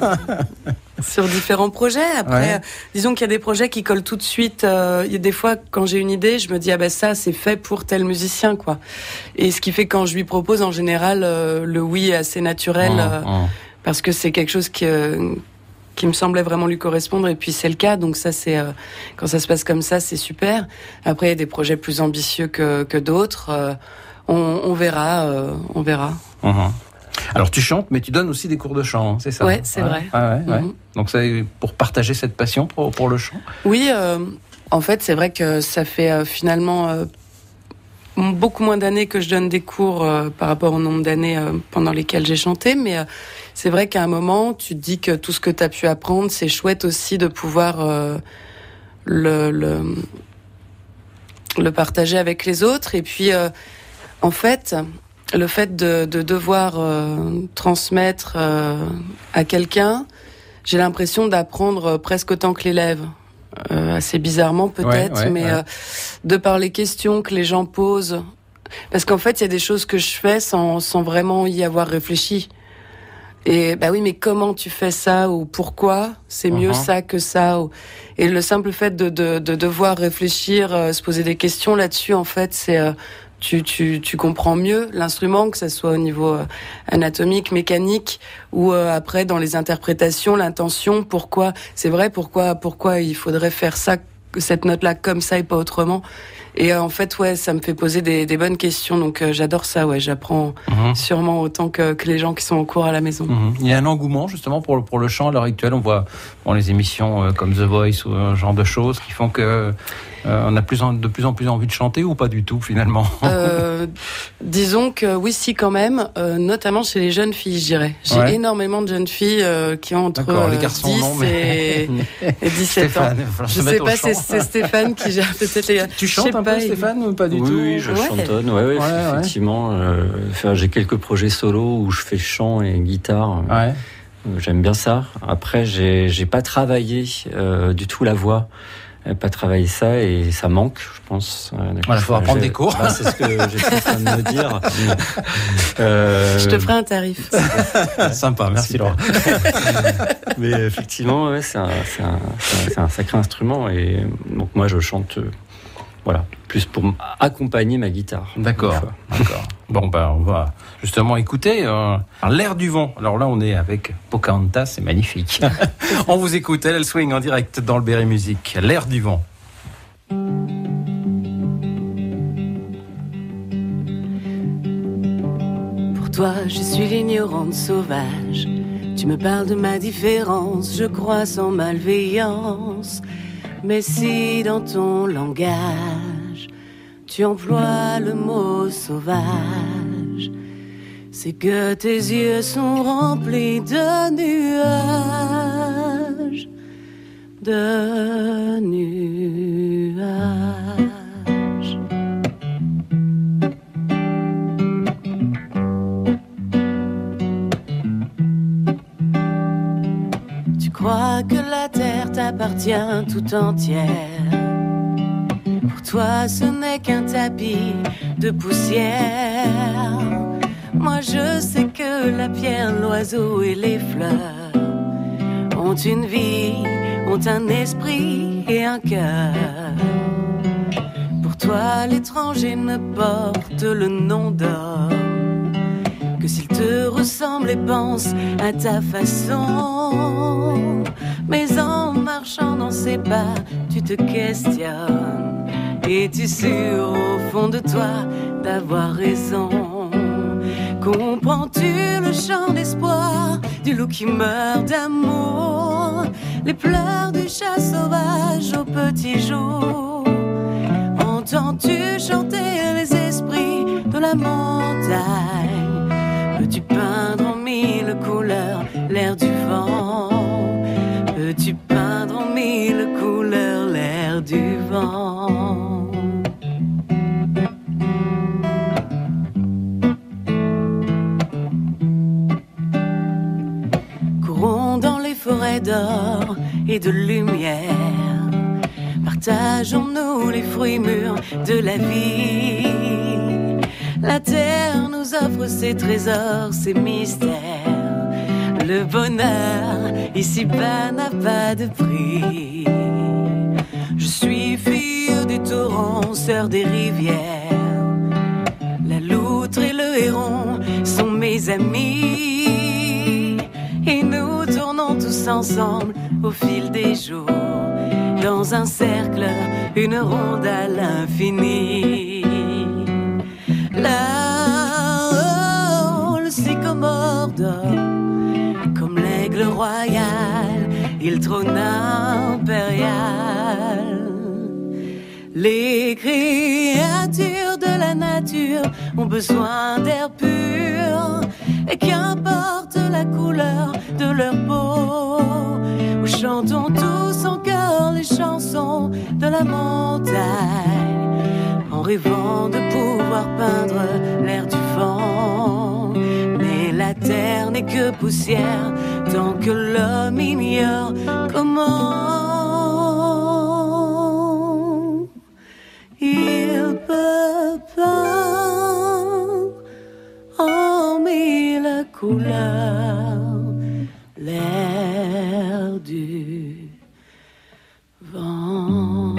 Speaker 3: Sur différents projets. Après, disons qu'il y a des projets qui collent tout de suite. Il y a des fois, quand j'ai une idée, je me dis ça, c'est fait pour tel musicien, quoi. Et ce qui fait que quand je lui propose, en général, le oui est assez naturel, parce que c'est quelque chose qui me semblait vraiment lui correspondre. Et puis c'est le cas. Donc ça, c'est quand ça se passe comme ça, c'est super. Après, il y a des projets plus ambitieux que d'autres. On verra. On verra.
Speaker 2: Alors tu chantes, mais tu donnes aussi des cours de chant, c'est ça ?
Speaker 3: Ouais, c'est vrai.
Speaker 2: Donc c'est pour partager cette passion pour le chant ?
Speaker 3: Oui, en fait, c'est vrai que ça fait finalement beaucoup moins d'années que je donne des cours par rapport au nombre d'années pendant lesquelles j'ai chanté, mais c'est vrai qu'à un moment, tu te dis que tout ce que tu as pu apprendre, c'est chouette aussi de pouvoir le partager avec les autres. Et puis, en fait... Le fait de devoir transmettre à quelqu'un, j'ai l'impression d'apprendre presque autant que l'élève. Assez bizarrement peut-être, de par les questions que les gens posent. Parce qu'en fait, il y a des choses que je fais sans vraiment y avoir réfléchi. Et oui, mais comment tu fais ça ou pourquoi c'est mieux ça que ça Et le simple fait de devoir réfléchir, se poser des questions là-dessus, en fait, c'est... Tu comprends mieux l'instrument, que ça soit au niveau anatomique, mécanique, ou après dans les interprétations, l'intention, pourquoi il faudrait faire ça cette note-là comme ça et pas autrement. Et en fait, ouais, ça me fait poser des bonnes questions. Donc j'adore ça. Ouais, j'apprends sûrement autant que les gens qui sont en cours à la maison.
Speaker 2: Il y a un engouement justement pour le chant à l'heure actuelle. On voit les émissions comme The Voice ou un genre de choses qui font que on a de plus en plus envie de chanter ou pas du tout finalement.
Speaker 3: Disons que oui, si quand même, notamment chez les jeunes filles, je dirais. J'ai énormément de jeunes filles qui ont entre
Speaker 2: les garçons,
Speaker 3: 10
Speaker 2: non, mais...
Speaker 3: et 17
Speaker 2: Stéphane,
Speaker 3: ans. Je sais pas, c'est Stéphane qui gère peut-être les...
Speaker 2: Tu chantes un peu, Stéphane, ou pas du tout?
Speaker 4: Oui, je chantonne. Ouais, effectivement. J'ai quelques projets solo où je fais chant et guitare.
Speaker 2: Ouais.
Speaker 4: J'aime bien ça. Après, j'ai pas travaillé du tout la voix. Pas travaillé ça et ça manque, je pense.
Speaker 2: Il faudra prendre des cours.
Speaker 4: C'est ce que j'étais en train de me dire.
Speaker 3: Je te ferai un tarif.
Speaker 2: Sympa, merci Laurent.
Speaker 4: Mais effectivement, c'est un sacré instrument et donc moi je chante. Plus pour accompagner ma guitare.
Speaker 2: D'accord. Bon, on va justement écouter l'air du vent. Alors là, on est avec Pocahontas, c'est magnifique. On vous écoute, elle swing en direct dans le Berry Music. L'air du vent.
Speaker 5: Pour toi, je suis l'ignorante sauvage. Tu me parles de ma différence, je crois sans malveillance. Mais si dans ton langage tu emploies le mot sauvage, c'est que tes yeux sont remplis de nuages, de nuages. Tu crois que la terre t'appartient tout entière. Pour toi, ce n'est qu'un tapis de poussière. Moi, je sais que la pierre, l'oiseau et les fleurs ont une vie, ont un esprit et un cœur. Pour toi, l'étranger ne porte le nom d'homme que s'il te ressemble et pense à ta façon. Mais en marchant dans ses pas, tu te questionnes. Es-tu sûr au fond de toi d'avoir raison? Comprends-tu le chant d'espoir du loup qui meurt d'amour? Les pleurs du chat sauvage au petit jour? Entends-tu chanter les esprits de la montagne? Peux-tu peindre en mille couleurs l'air du vent? Peux-tu peindre en mille couleurs l'air du vent? Courons dans les forêts d'or et de lumière. Partageons-nous les fruits mûrs de la vie. La terre nous offre ses trésors, ses mystères. Le bonheur ici-bas n'a pas de prix. Je suis fille du torrent, sœur des rivières. La loutre et le héron sont mes amis. Et nous tournons tous ensemble au fil des jours, dans un cercle, une ronde à l'infini. Là-haut, le sycomore dort, comme l'aigle royal, il trône impérial. Les créatures de la nature ont besoin d'air pur, et qu'importe la couleur de leur peau, nous chantons tous encore les chansons de la montagne, en rêvant de pouvoir peindre l'air du vent. Mais la terre n'est que poussière tant que l'homme ignore comment il peut peindre en mille couleurs l'air du vent.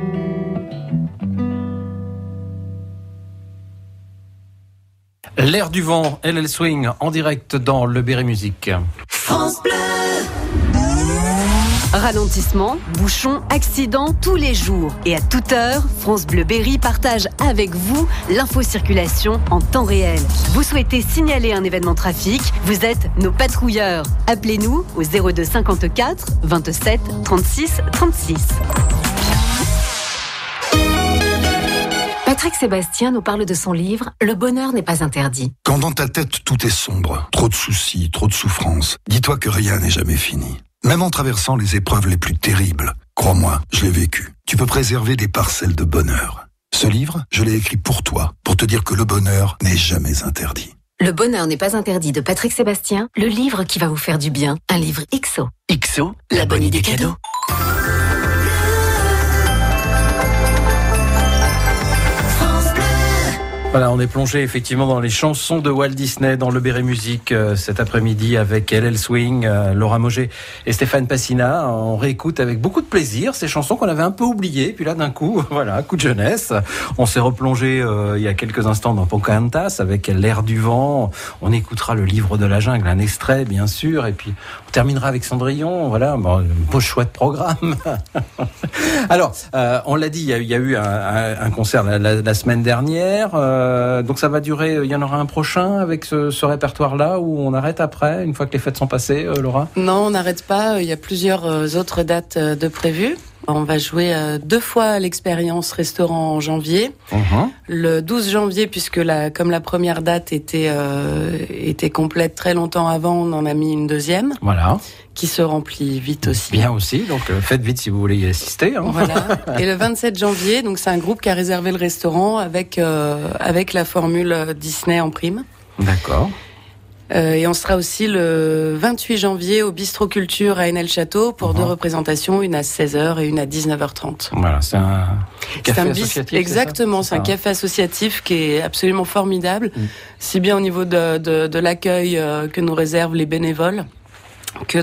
Speaker 2: L'air du vent, LL Swing en direct dans le Berry Musique.
Speaker 5: France Bleu.
Speaker 8: Ralentissement, bouchons, accidents tous les jours. Et à toute heure, France Bleu Berry partage avec vous l'infocirculation en temps réel. Vous souhaitez signaler un événement trafic, vous êtes nos patrouilleurs. Appelez-nous au 02 54 27 36 36. Patrick Sébastien nous parle de son livre « Le bonheur n'est pas interdit ».
Speaker 9: Quand dans ta tête tout est sombre, trop de soucis, trop de souffrances, dis-toi que rien n'est jamais fini. Même en traversant les épreuves les plus terribles, crois-moi, je l'ai vécu, tu peux préserver des parcelles de bonheur. Ce livre, je l'ai écrit pour toi, pour te dire que le bonheur n'est jamais interdit.
Speaker 8: Le bonheur n'est pas interdit de Patrick Sébastien, le livre qui va vous faire du bien, un livre XO.
Speaker 5: XO, la bonne idée cadeau.
Speaker 2: Voilà, on est plongé effectivement dans les chansons de Walt Disney dans le Berry Musique cet après-midi avec LL Swing, Laura Mauger et Stéphane Passina. On réécoute avec beaucoup de plaisir ces chansons qu'on avait un peu oubliées. Puis là, d'un coup, voilà, coup de jeunesse. On s'est replongé il y a quelques instants dans Pocahontas avec L'air du vent. On écoutera Le livre de la jungle, un extrait bien sûr. Et puis on terminera avec Cendrillon. Voilà, bon, beau choix de programme. Alors, on l'a dit, il y a eu un concert la semaine dernière. Donc ça va durer, il y en aura un prochain avec ce répertoire-là où on arrête après, une fois que les fêtes sont passées, Laura ?
Speaker 3: Non, on n'arrête pas, il y a plusieurs autres dates de prévues. On va jouer 2 fois l'expérience restaurant en janvier. Le 12 janvier, puisque comme la première date était complète très longtemps avant, on en a mis une deuxième. Voilà. Qui se remplit vite aussi.
Speaker 2: Bien aussi, donc faites vite si vous voulez y assister. Hein.
Speaker 3: Voilà. Et le 27 janvier, donc c'est un groupe qui a réservé le restaurant avec la formule Disney en prime.
Speaker 2: D'accord.
Speaker 3: Et on sera aussi le 28 janvier au Bistrot Culture à Enel-Château pour 2 représentations, une à 16h et une à 19h30.
Speaker 2: Voilà, c'est un café associatif.
Speaker 3: Exactement, c'est un café associatif qui est absolument formidable, si bien au niveau de l'accueil que nous réservent les bénévoles, que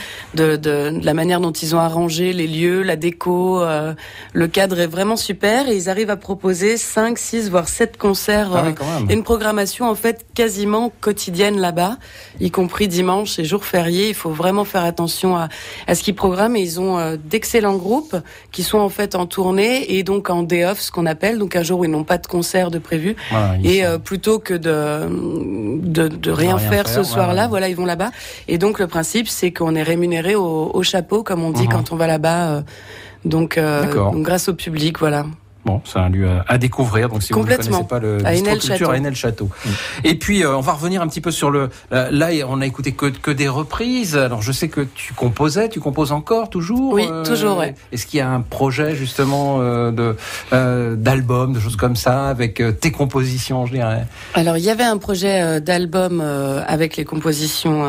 Speaker 3: de la manière dont ils ont arrangé les lieux, la déco, le cadre est vraiment super et ils arrivent à proposer 5, 6 voire 7 concerts et une programmation en fait quasiment quotidienne là-bas, y compris dimanche et jours fériés. Il faut vraiment faire attention à ce qu'ils programment et ils ont d'excellents groupes qui sont en fait en tournée et donc en day off, ce qu'on appelle, donc un jour où ils n'ont pas de concert de prévu et plutôt que de rien faire ce soir-là, voilà, ils vont là-bas et donc le principe c'est qu'on est rémunéré au chapeau, comme on dit quand on va là-bas. Donc grâce au public, voilà.
Speaker 2: Bon, c'est un lieu à découvrir. Donc si vous ne connaissez pas le Bistrot Culture à Enel-Château. Et puis on va revenir un petit peu sur là, on a écouté que des reprises. Alors je sais que tu composes encore toujours.
Speaker 3: Oui, toujours. Ouais.
Speaker 2: Est-ce qu'il y a un projet justement d'album, de choses comme ça, avec tes compositions, je dirais?
Speaker 3: Alors il y avait un projet d'album avec les compositions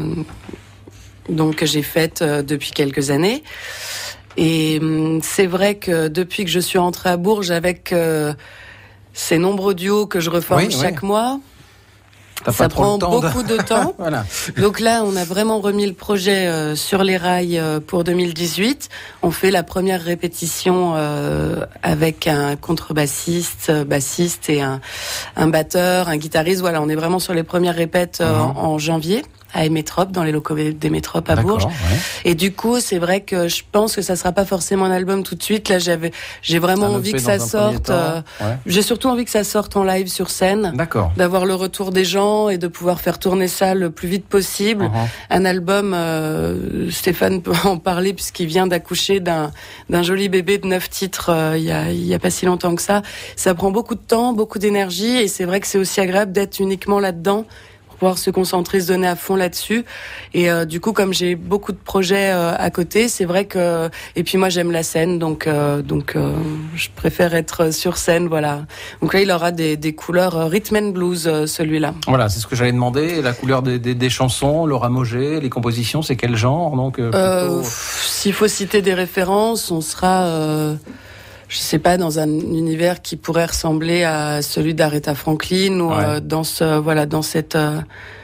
Speaker 3: donc que j'ai faites depuis quelques années. Et c'est vrai que depuis que je suis rentrée à Bourges avec ces nombreux duos que je reforme chaque mois, ça prend beaucoup de temps. Voilà. Donc là, on a vraiment remis le projet sur les rails pour 2018. On fait la première répétition avec un contrebassiste, bassiste et un batteur, un guitariste. Voilà, on est vraiment sur les premières répètes en janvier. À Emétrope, dans les locaux des Métropes à Bourges. Ouais. Et du coup, c'est vrai que je pense que ça sera pas forcément un album tout de suite. Là, j'ai vraiment envie que ça sorte. J'ai surtout envie que ça sorte en live sur scène. D'accord. D'avoir le retour des gens et de pouvoir faire tourner ça le plus vite possible. Un album, Stéphane peut en parler puisqu'il vient d'accoucher d'un joli bébé de 9 titres il y a pas si longtemps que ça. Ça prend beaucoup de temps, beaucoup d'énergie et c'est vrai que c'est aussi agréable d'être uniquement là-dedans. Pouvoir se concentrer, se donner à fond là-dessus. Et du coup, comme j'ai beaucoup de projets à côté, c'est vrai que... Et puis moi, j'aime la scène, donc je préfère être sur scène, voilà. Donc là, il aura des couleurs rhythm and blues, celui-là.
Speaker 2: Voilà, c'est ce que j'allais demander. La couleur des chansons, Laura Mauger, les compositions, c'est quel genre donc
Speaker 3: s'il faut citer des références, on sera... je sais pas, dans un univers qui pourrait ressembler à celui d'Aretha Franklin ou dans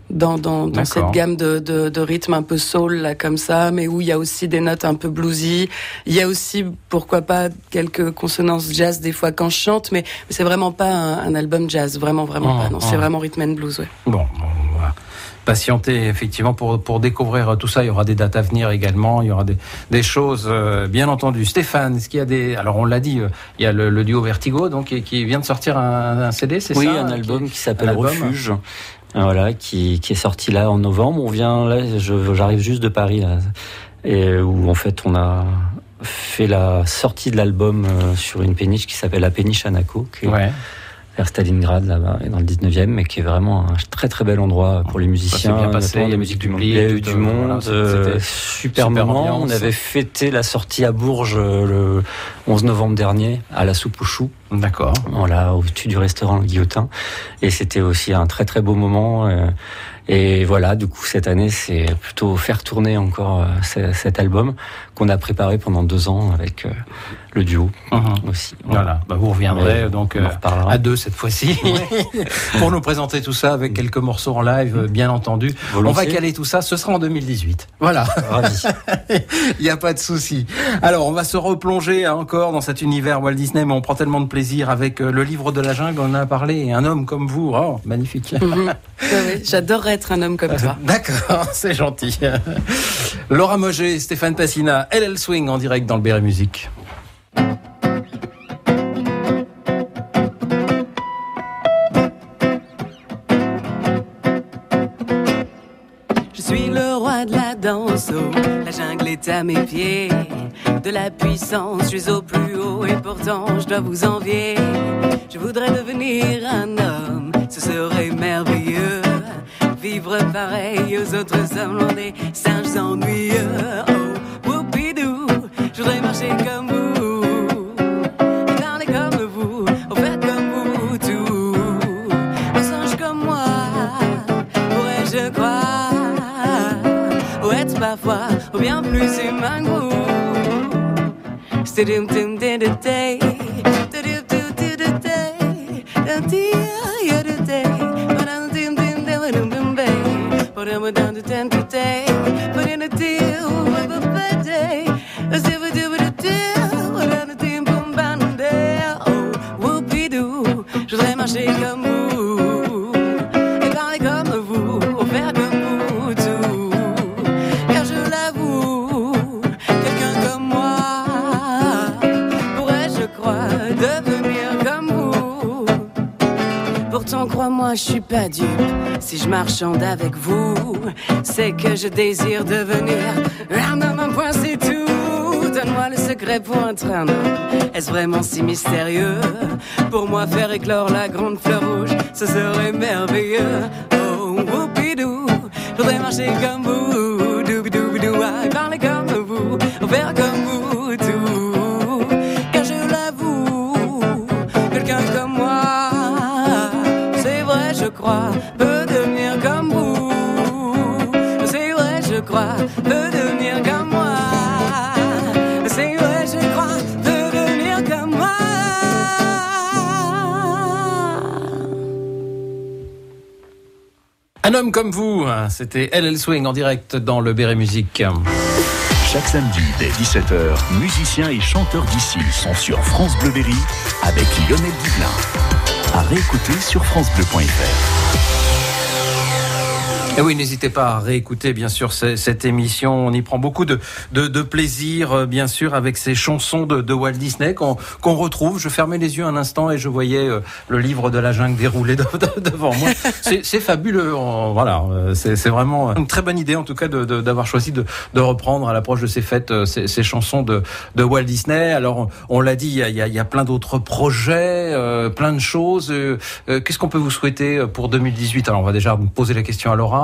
Speaker 3: dans cette gamme de rythmes un peu soul là comme ça, mais où il y a aussi des notes un peu bluesy. Il y a aussi, pourquoi pas, quelques consonances jazz des fois quand je chante, mais c'est vraiment pas un album jazz, vraiment pas. Non, c'est vraiment rhythm and blues. Ouais.
Speaker 2: Bon, on va patienter effectivement pour découvrir tout ça. Il y aura des dates à venir également. Il y aura des choses, bien entendu. Stéphane, est-ce qu'il y a des... Alors on l'a dit, il y a le duo Vertigo, donc qui vient de sortir un CD, c'est ça ?
Speaker 4: Oui, un album qui s'appelle Refuge. Voilà, qui est sorti là en novembre. J'arrive juste de Paris là, et où en fait on a fait la sortie de l'album sur une péniche qui s'appelle la péniche Hanako, qui est vers Stalingrad là-bas, et dans le 19e, mais qui est vraiment un très très bel endroit pour les musiciens.
Speaker 2: Bien passé,
Speaker 4: la musique du monde. Il y a eu du monde, super moment. Ambiance. On avait fêté la sortie à Bourges le 11 novembre dernier à la soupe aux choux.
Speaker 2: D'accord.
Speaker 4: Voilà, au-dessus du restaurant Le Guillotin. Et c'était aussi un très très beau moment. Et voilà, du coup, cette année, c'est plutôt faire tourner encore cet album qu'on a préparé pendant 2 ans avec le duo aussi.
Speaker 2: Voilà, vous reviendrez donc à 2 cette fois-ci pour nous présenter tout ça avec quelques morceaux en live, bien entendu. Volontiers. On va caler tout ça, ce sera en 2018. Voilà.
Speaker 4: Ravi.
Speaker 2: Il n'y a pas de souci. Alors, on va se replonger encore dans cet univers Walt Disney, mais on prend tellement de plaisir avec le livre de la jungle, on en a parlé, et un homme comme vous, magnifique.
Speaker 3: Oui, j'adorerais être un homme comme toi.
Speaker 2: D'accord, c'est gentil. Laura Moget, Stéphane Passina, LL Swing en direct dans le Berry Musique.
Speaker 5: Je suis le roi de la danse, la jungle est à mes pieds. De la puissance, je suis au plus haut et pourtant je dois vous envier. Je voudrais devenir un homme, ce serait merveilleux. Vivre pareil aux autres hommes, loin des singes ennuyeux. Oh, whoopidou, je voudrais marcher comme vous, parler comme vous, faire comme vous tout. Un singe comme moi, pourrais-je croire, ou être parfois, ou bien plus humain que vous. Put him down to 10 today. Put in a deal with a bad day. As if we do with a deal. Without a team, boom, bam, there. Oh, whoopidoo. Je voudrais marcher comme vous. Et parler comme vous. Ou faire comme vous tout. Car je l'avoue, quelqu'un comme moi pourrait, je crois, devenir comme vous. Pourtant, crois-moi, je suis pas dupe. Si je marchande avec vous, c'est que je désire devenir un homme, un point, c'est tout. Donne-moi le secret pour être un homme. Est-ce vraiment si mystérieux? Pour moi, faire éclore la grande fleur rouge, ce serait merveilleux. Oh, whoopidou, je voudrais marcher comme vous. Doubidou, parler comme vous, faire comme vous tout. Car je l'avoue, quelqu'un comme moi, c'est vrai, je crois, peut devenir comme vous. C'est vrai, je crois, peut devenir comme moi. C'est vrai, je crois, peut devenir comme moi.
Speaker 2: Un homme comme vous, c'était LL Swing en direct dans le Berry Musique.
Speaker 1: Chaque samedi dès 17h, musiciens et chanteurs d'ici sont sur France Bleu Berry avec Lionel Dublin. À réécouter sur francebleu.fr.
Speaker 2: Et oui, n'hésitez pas à réécouter bien sûr cette émission. On y prend beaucoup de plaisir, bien sûr, avec ces chansons de Walt Disney qu'on retrouve. Je fermais les yeux un instant et je voyais le livre de la jungle déroulé devant moi. C'est fabuleux. Voilà, c'est vraiment une très bonne idée en tout cas d'avoir choisi de reprendre à l'approche de ces fêtes ces chansons de Walt Disney. Alors on l'a dit, il y a plein d'autres projets, plein de choses. Qu'est-ce qu'on peut vous souhaiter pour 2018? Alors on va déjà poser la question à Laura.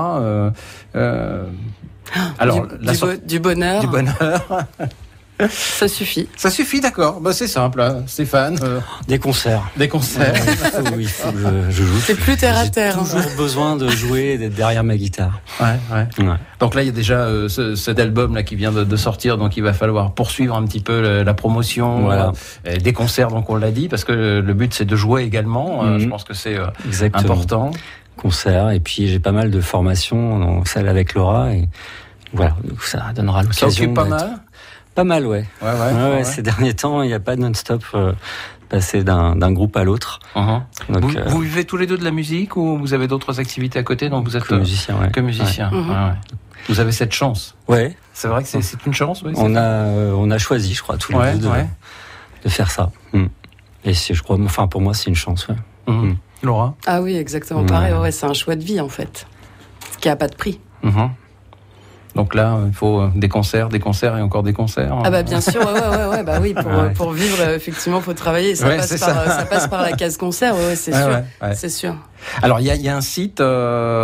Speaker 3: Alors, du bonheur.
Speaker 2: Du bonheur.
Speaker 3: Ça suffit.
Speaker 2: Ça suffit, d'accord. C'est simple, hein. Stéphane.
Speaker 4: Des concerts.
Speaker 2: Des concerts.
Speaker 4: Il faut que je joue.
Speaker 3: C'est plus terre à terre.
Speaker 4: J'ai toujours besoin de jouer et d'être derrière ma guitare.
Speaker 2: Ouais. Donc là, il y a déjà cet album là qui vient de sortir, donc il va falloir poursuivre un petit peu la promotion,
Speaker 4: voilà.
Speaker 2: Des concerts, donc on l'a dit, parce que le but c'est de jouer également. Je pense que c'est important.
Speaker 4: concerts. Et puis j'ai pas mal de formations, celle avec Laura. Et voilà, donc ça donnera l'occasion.
Speaker 2: Ça occupe pas mal.
Speaker 4: Pas mal, ouais.
Speaker 2: Ouais.
Speaker 4: Ces derniers temps, il n'y a pas de non-stop passer d'un groupe à l'autre. Donc,
Speaker 2: vous vivez tous les deux de la musique ou vous avez d'autres activités à côté dont vous êtes
Speaker 4: que musicien, ouais.
Speaker 2: Que musicien. Ouais. Vous avez cette chance.
Speaker 4: Ouais.
Speaker 2: C'est vrai que c'est une chance. Oui,
Speaker 4: on a choisi, je crois, tous les deux de faire ça. Et je crois, enfin pour moi, c'est une chance. Ouais.
Speaker 2: Laura.
Speaker 3: Ah oui, exactement pareil. Ouais, c'est un choix de vie en fait, qui a pas de prix.
Speaker 2: Donc là, il faut des concerts et encore des concerts.
Speaker 3: Ah bah bien sûr, ouais, bah oui, pour vivre, effectivement, faut travailler. Ça passe par la case concert, c'est sûr, c'est sûr.
Speaker 2: Alors il y a un site. Il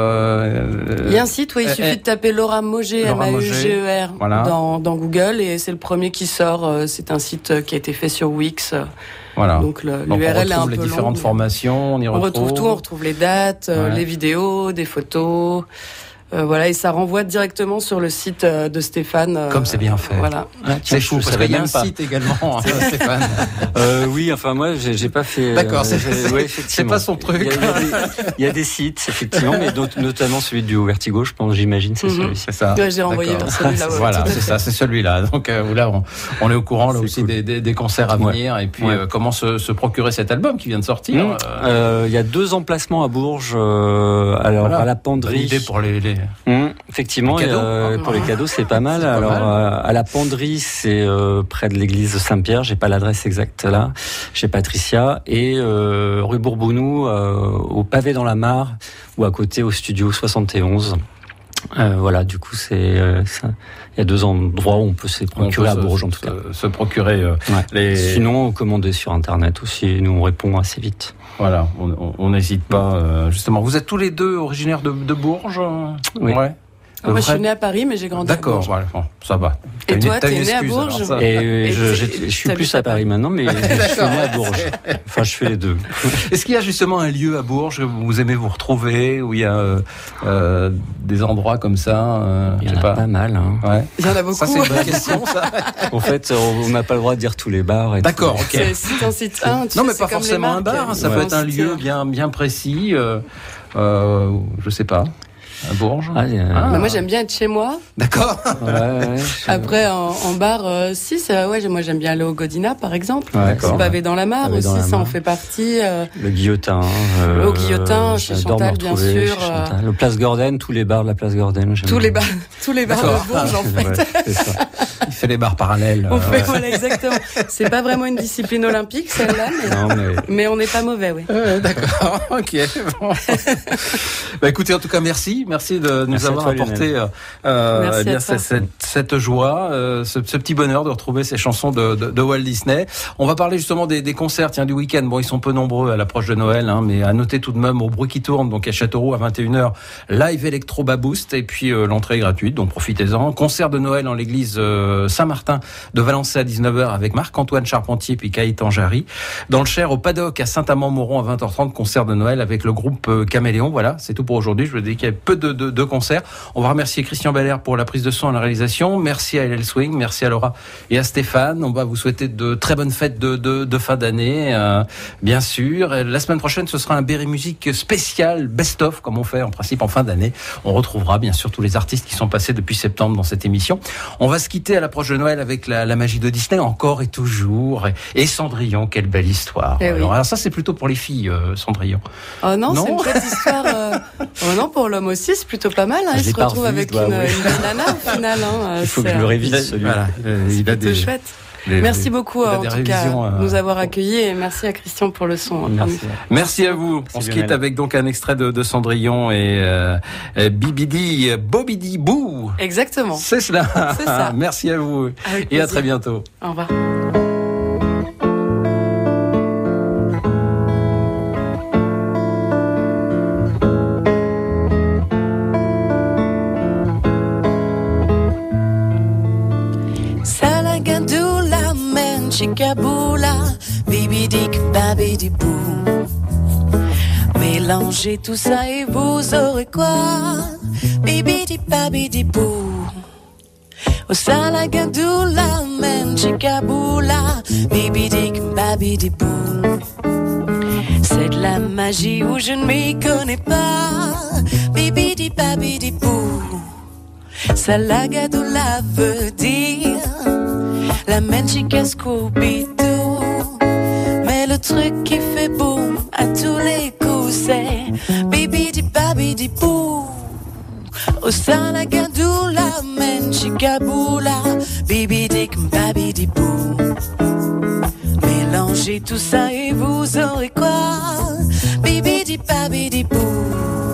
Speaker 3: y a un site, il suffit de taper Laura Mauger, M-A-U-G-E-R, dans Google, et c'est le premier qui sort. C'est un site qui a été fait sur Wix.
Speaker 2: Voilà.
Speaker 3: Donc l'URL est un peu long.
Speaker 2: On retrouve les différentes formations, on
Speaker 3: retrouve tout, on retrouve les dates, les vidéos, des photos. Et ça renvoie directement sur le site de Stéphane.
Speaker 2: Comme c'est bien fait.
Speaker 3: Voilà.
Speaker 2: C'est fou, parce qu'il y a un site également, Stéphane.
Speaker 4: Oui, enfin moi, j'ai pas fait.
Speaker 2: D'accord, c'est pas son truc.
Speaker 4: Il y a des sites, effectivement, mais notamment celui du Vertigo, je pense, j'imagine, c'est celui-ci.
Speaker 2: C'est ça.
Speaker 3: J'ai renvoyé vers celui-là.
Speaker 2: Voilà, c'est ça, c'est celui-là. Donc là, on est au courant là aussi des concerts à venir, et puis comment se procurer cet album qui vient de sortir.
Speaker 4: Il y a 2 emplacements à Bourges. À la Penderie.
Speaker 2: Une idée pour les
Speaker 4: effectivement, pour les cadeaux, c'est pas mal. À la Penderie, c'est près de l'église de Saint-Pierre. J'ai pas l'adresse exacte là. Chez Patricia, et rue Bourbounou, au pavé dans la mare, ou à côté au studio 71. Voilà, du coup, il y a 2 endroits où on peut se procurer à Bourges, en tout cas.
Speaker 2: Se procurer
Speaker 4: Sinon, commander sur Internet aussi. Nous, on répond assez vite.
Speaker 2: Voilà, on n'hésite pas. Justement, vous êtes tous les deux originaires de Bourges.
Speaker 4: Oui.
Speaker 3: Ouais. Moi, je suis née à Paris, mais j'ai grandi à Bourges.
Speaker 2: D'accord, bon, ça va.
Speaker 3: Et toi, t'es né à Bourges?
Speaker 4: Et je suis plus à Paris maintenant, mais je suis né à Bourges. Enfin, je fais les deux.
Speaker 2: Est-ce qu'il y a justement un lieu à Bourges où vous aimez vous retrouver, où il y a des endroits comme ça
Speaker 4: Il y en a pas mal.
Speaker 2: Ouais.
Speaker 3: Il y en a beaucoup.
Speaker 2: Ça, c'est une bonne question, ça.
Speaker 4: En fait, on n'a pas le droit de dire tous les bars.
Speaker 2: D'accord, ok.
Speaker 3: C'est un site 1.
Speaker 2: Non, mais pas forcément un bar. Ça peut être un lieu bien précis. Je sais pas. À Bourges.
Speaker 3: Moi, j'aime bien être chez moi.
Speaker 2: D'accord.
Speaker 3: Après, en bar, moi, j'aime bien aller au Godina, par exemple.
Speaker 2: D'accord.
Speaker 3: Pavé dans la mare aussi, ça en fait partie.
Speaker 4: Le Guillotin.
Speaker 3: Au Guillotin, chez Chantal, bien sûr.
Speaker 4: Le Place Gordon, tous les bars de la Place Gordon.
Speaker 3: Tous les bars de Bourges, en fait.
Speaker 2: C'est ça. Il fait les bars parallèles.
Speaker 3: Voilà, exactement. C'est pas vraiment une discipline olympique, celle-là, mais on n'est pas mauvais, oui.
Speaker 2: D'accord, ok. Bon. Écoutez, en tout cas, merci de nous avoir apporté cette joie, ce petit bonheur de retrouver ces chansons de Walt Disney. On va parler justement des concerts du week-end. Bon, ils sont peu nombreux à l'approche de Noël, mais à noter tout de même au bruit qui tourne, donc à Châteauroux à 21h, live électro Baboost, et puis l'entrée est gratuite, donc profitez-en. Concert de Noël en l'église Saint-Martin de Valençay à 19h avec Marc-Antoine Charpentier puis Caïtan Jarry. Dans le Cher, au Paddock à Saint-Amand-Moron à 20h30, concert de Noël avec le groupe Caméléon. Voilà, c'est tout pour aujourd'hui. Je vous dis qu'il y a peu de concerts. On va remercier Christian Belair pour la prise de son et la réalisation. Merci à LL Swing, merci à Laura et à Stéphane. On va vous souhaiter de très bonnes fêtes de fin d'année, bien sûr. Et la semaine prochaine, ce sera un Berry Musique spécial best-of, comme on fait en principe en fin d'année. On retrouvera bien sûr tous les artistes qui sont passés depuis septembre dans cette émission. On va se quitter à l'approche de Noël avec la magie de Disney, encore et toujours. Et Cendrillon, quelle belle histoire. Alors ça, c'est plutôt pour les filles, Cendrillon.
Speaker 3: Oh non, c'est une petite histoire. Non, pour l'homme aussi, c'est plutôt pas mal. Il se retrouve avec une belle nana au final.
Speaker 4: Il faut que je le révise.
Speaker 2: Voilà, il a des
Speaker 3: chouette. Merci beaucoup en tout cas de nous avoir accueillis, et merci à Christian pour le son.
Speaker 2: Merci à vous. On se quitte avec donc un extrait de Cendrillon et Bibidi Bobidi Boo.
Speaker 3: Exactement.
Speaker 2: C'est cela.
Speaker 3: C'est ça.
Speaker 2: Merci à vous et à très bientôt.
Speaker 3: Au revoir.
Speaker 5: Chikaboula, bibidik, babidibou. Mélangez tout ça et vous aurez quoi? Bibidik, babidibou. Au salagadoula, men chikaboula, bibidik, babidibou. c'est de la magie où je ne m'y connais pas. Bibidi babidi bou, ça la gado la veut dire la menchica Scooby-Doo. Mais le truc qui fait boum à tous les coups, c'est bibidi babidi bou. Osana gadou la menchica boula, bibidi babidi bou. Mélangez tout ça et vous aurez quoi? Bibidi babidi bou.